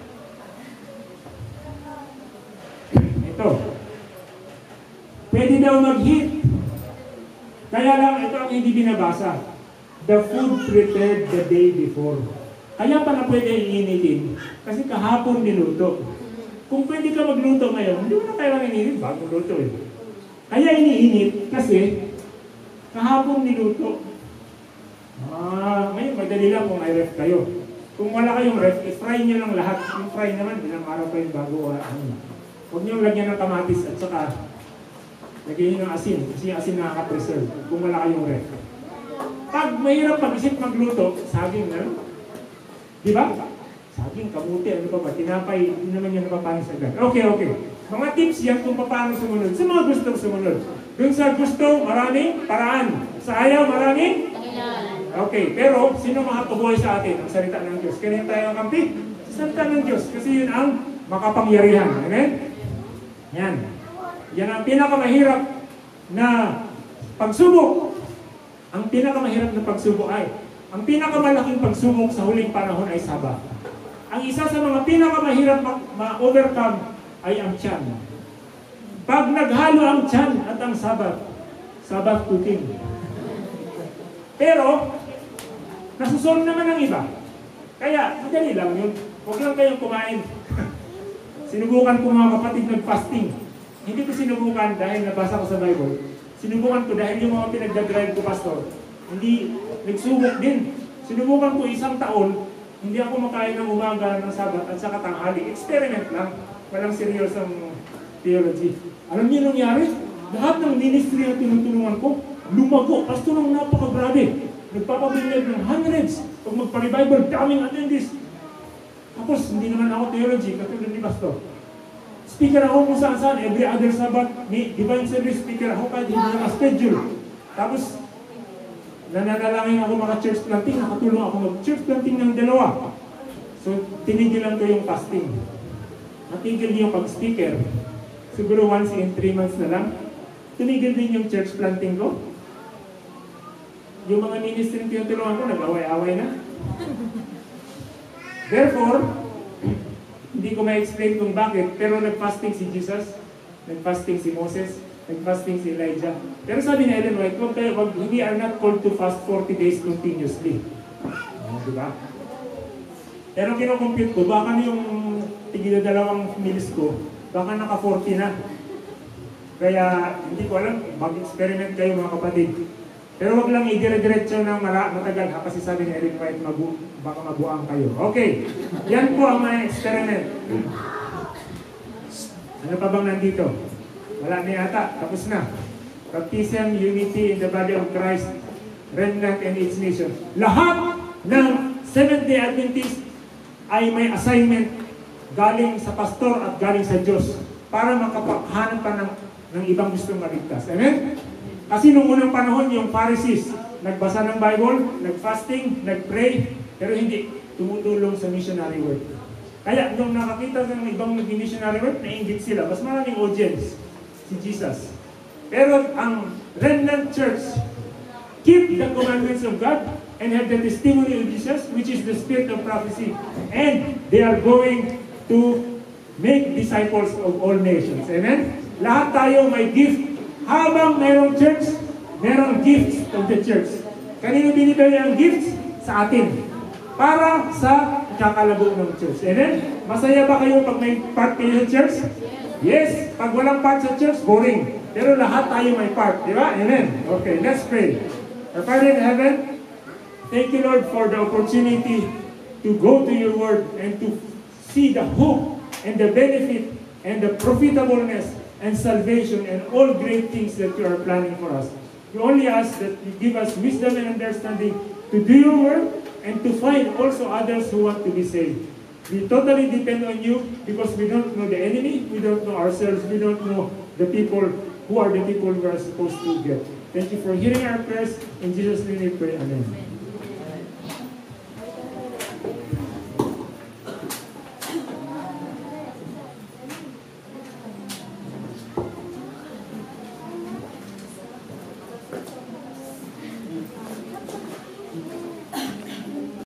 Ito. Pwede daw mag-heat. Kaya lang, ito ang hindi binabasa. the food prepared the day before. Kaya pala pwede iinitin, kasi kahapon niluto. Kung pwede ka magluto ngayon, hindi mo na kailangan ininit, bagong luto eh. Kaya iniinit kasi kahapon niluto. Ah, ngayon madali lang kung may ref kayo. Kung wala kayong ref, i-fry nyo lang lahat. Yung fry naman, ilang araw pa yung bago. Ano. Huwag nyo lagyan ng kamatis at saka lagyan nyo ng asin, kasi yung asin nakaka-preserve kung wala kayong ref. Pag mahirap mag-isip magluto, saging na. Di ba? Saging, kamuti, ano pa ba? Tinapay, hindi naman yan napapanis agad. Okay, okay. Mga tips yan kung paano sumunod. Sa mga gustong sumunod. Dun sa gusto, maraming paraan. Sa ayaw, maraming? Okay, pero sino makakabuhay sa atin? Ang salita ng Diyos. Kaya tayo ang kampi? Sa salita ng Diyos. Kasi yun ang makapangyarihan. Amen? Yan. Yan ang pinakamahirap na pagsubok. Ang pinakamahirap na pagsubok ay, ang pinakamalaking pagsubok sa huling panahon ay Sabat. Ang isa sa mga pinakamahirap ma-overcome ay ang tiyan. Pag naghalo ang tiyan at ang Sabat, Sabat cooking. Pero, nasusolve naman ang iba. Kaya, madali lang yun. Huwag lang kayong kumain. Sinubukan ko mga kapatid nag-fasting. Hindi ko sinubukan dahil nabasa ko sa Bible. Sinubukan ko dahil yung mga pinagdadrive ko, pastor. Hindi, nagsubok din. Sinubukan ko isang taon, hindi ako makain ng umaga ng Sabat at saka tanghali. Experiment lang. Walang seryosong theology. Alam niyo nangyari? Lahat ng ministry na tinutulungan ko, lumago. Pastor, ang napakagrabe. Nagpapabinyag ng hundreds. Pag magpa-revival, daming attendees. Tapos, hindi naman ako theology, katulad ni pastor. Speaker ako kung saan-saan, every other Sabat, may divine service speaker ako kahit hindi na schedule. Tapos, nananalangin ako mga church planting, nakatulong ako mag-church planting ng dalawa. So, tinigilan ko yung fasting. Natigil yung pag-speaker. Siguro once in three months na lang. Tinigil din yung church planting ko. Yung mga ministry na tinutulungan ko, nag-away-away na. Therefore, hindi ko ma-explain kung bakit, pero nag-fasting si Jesus, nag-fasting si Moses, nag-fasting si Elijah. Pero sabi ni Ellen White, wag kayo, wag, we are not called to fast forty days continuously. Oh, diba? Pero kinocompute ko, baka yung tigil dalawang milis ko, baka naka forty na. Kaya hindi ko alam, mag-experiment kayo mga kapatid. Pero wag lang i-dire-diretso ng matagal ha, kasi sabi ni Ellen White, mabu baka mabuang kayo. Okay, yan po ang mga experiment. Ano pa bang nandito? Wala na yata, tapos na. Baptism, unity in the body of Christ, remnant and its nation. Lahat ng Seventh-day Adventist ay may assignment galing sa pastor at galing sa Diyos para makapaghanap pa ng, ng ibang gustong maligtas. Amen? Kasi nung unang panahon, yung Pharisees, nagbasa ng Bible, nag-fasting, nag-pray, pero hindi tumutulong sa missionary work. Kaya nung nakakita ng ibang nag-missionary work, nainggit sila. Mas maraming audience, si Jesus. Pero ang remnant church, keep the commandments of God and have the testimony of Jesus, which is the spirit of prophecy. And they are going to make disciples of all nations. Amen? Lahat tayo may gift. Habang mayroong church, mayroong gifts of the church. Kanino binibigay ang gifts? Sa atin. Para sa kakalago ng church. Amen? Masaya ba kayo pag may part kayo sa church? Yes. Pag walang part sa church, boring. Pero lahat tayo may part. Di ba? Amen? Okay, let's pray. Our Father in heaven, thank you, Lord, for the opportunity to go to your word and to see the hope and the benefit and the profitableness and salvation and all great things that you are planning for us. We only ask that you give us wisdom and understanding to do your work and to find also others who want to be saved. We totally depend on you because we don't know the enemy, we don't know ourselves, we don't know the people who are the people we are supposed to get. Thank you for hearing our prayers. In Jesus' name we pray. Amen.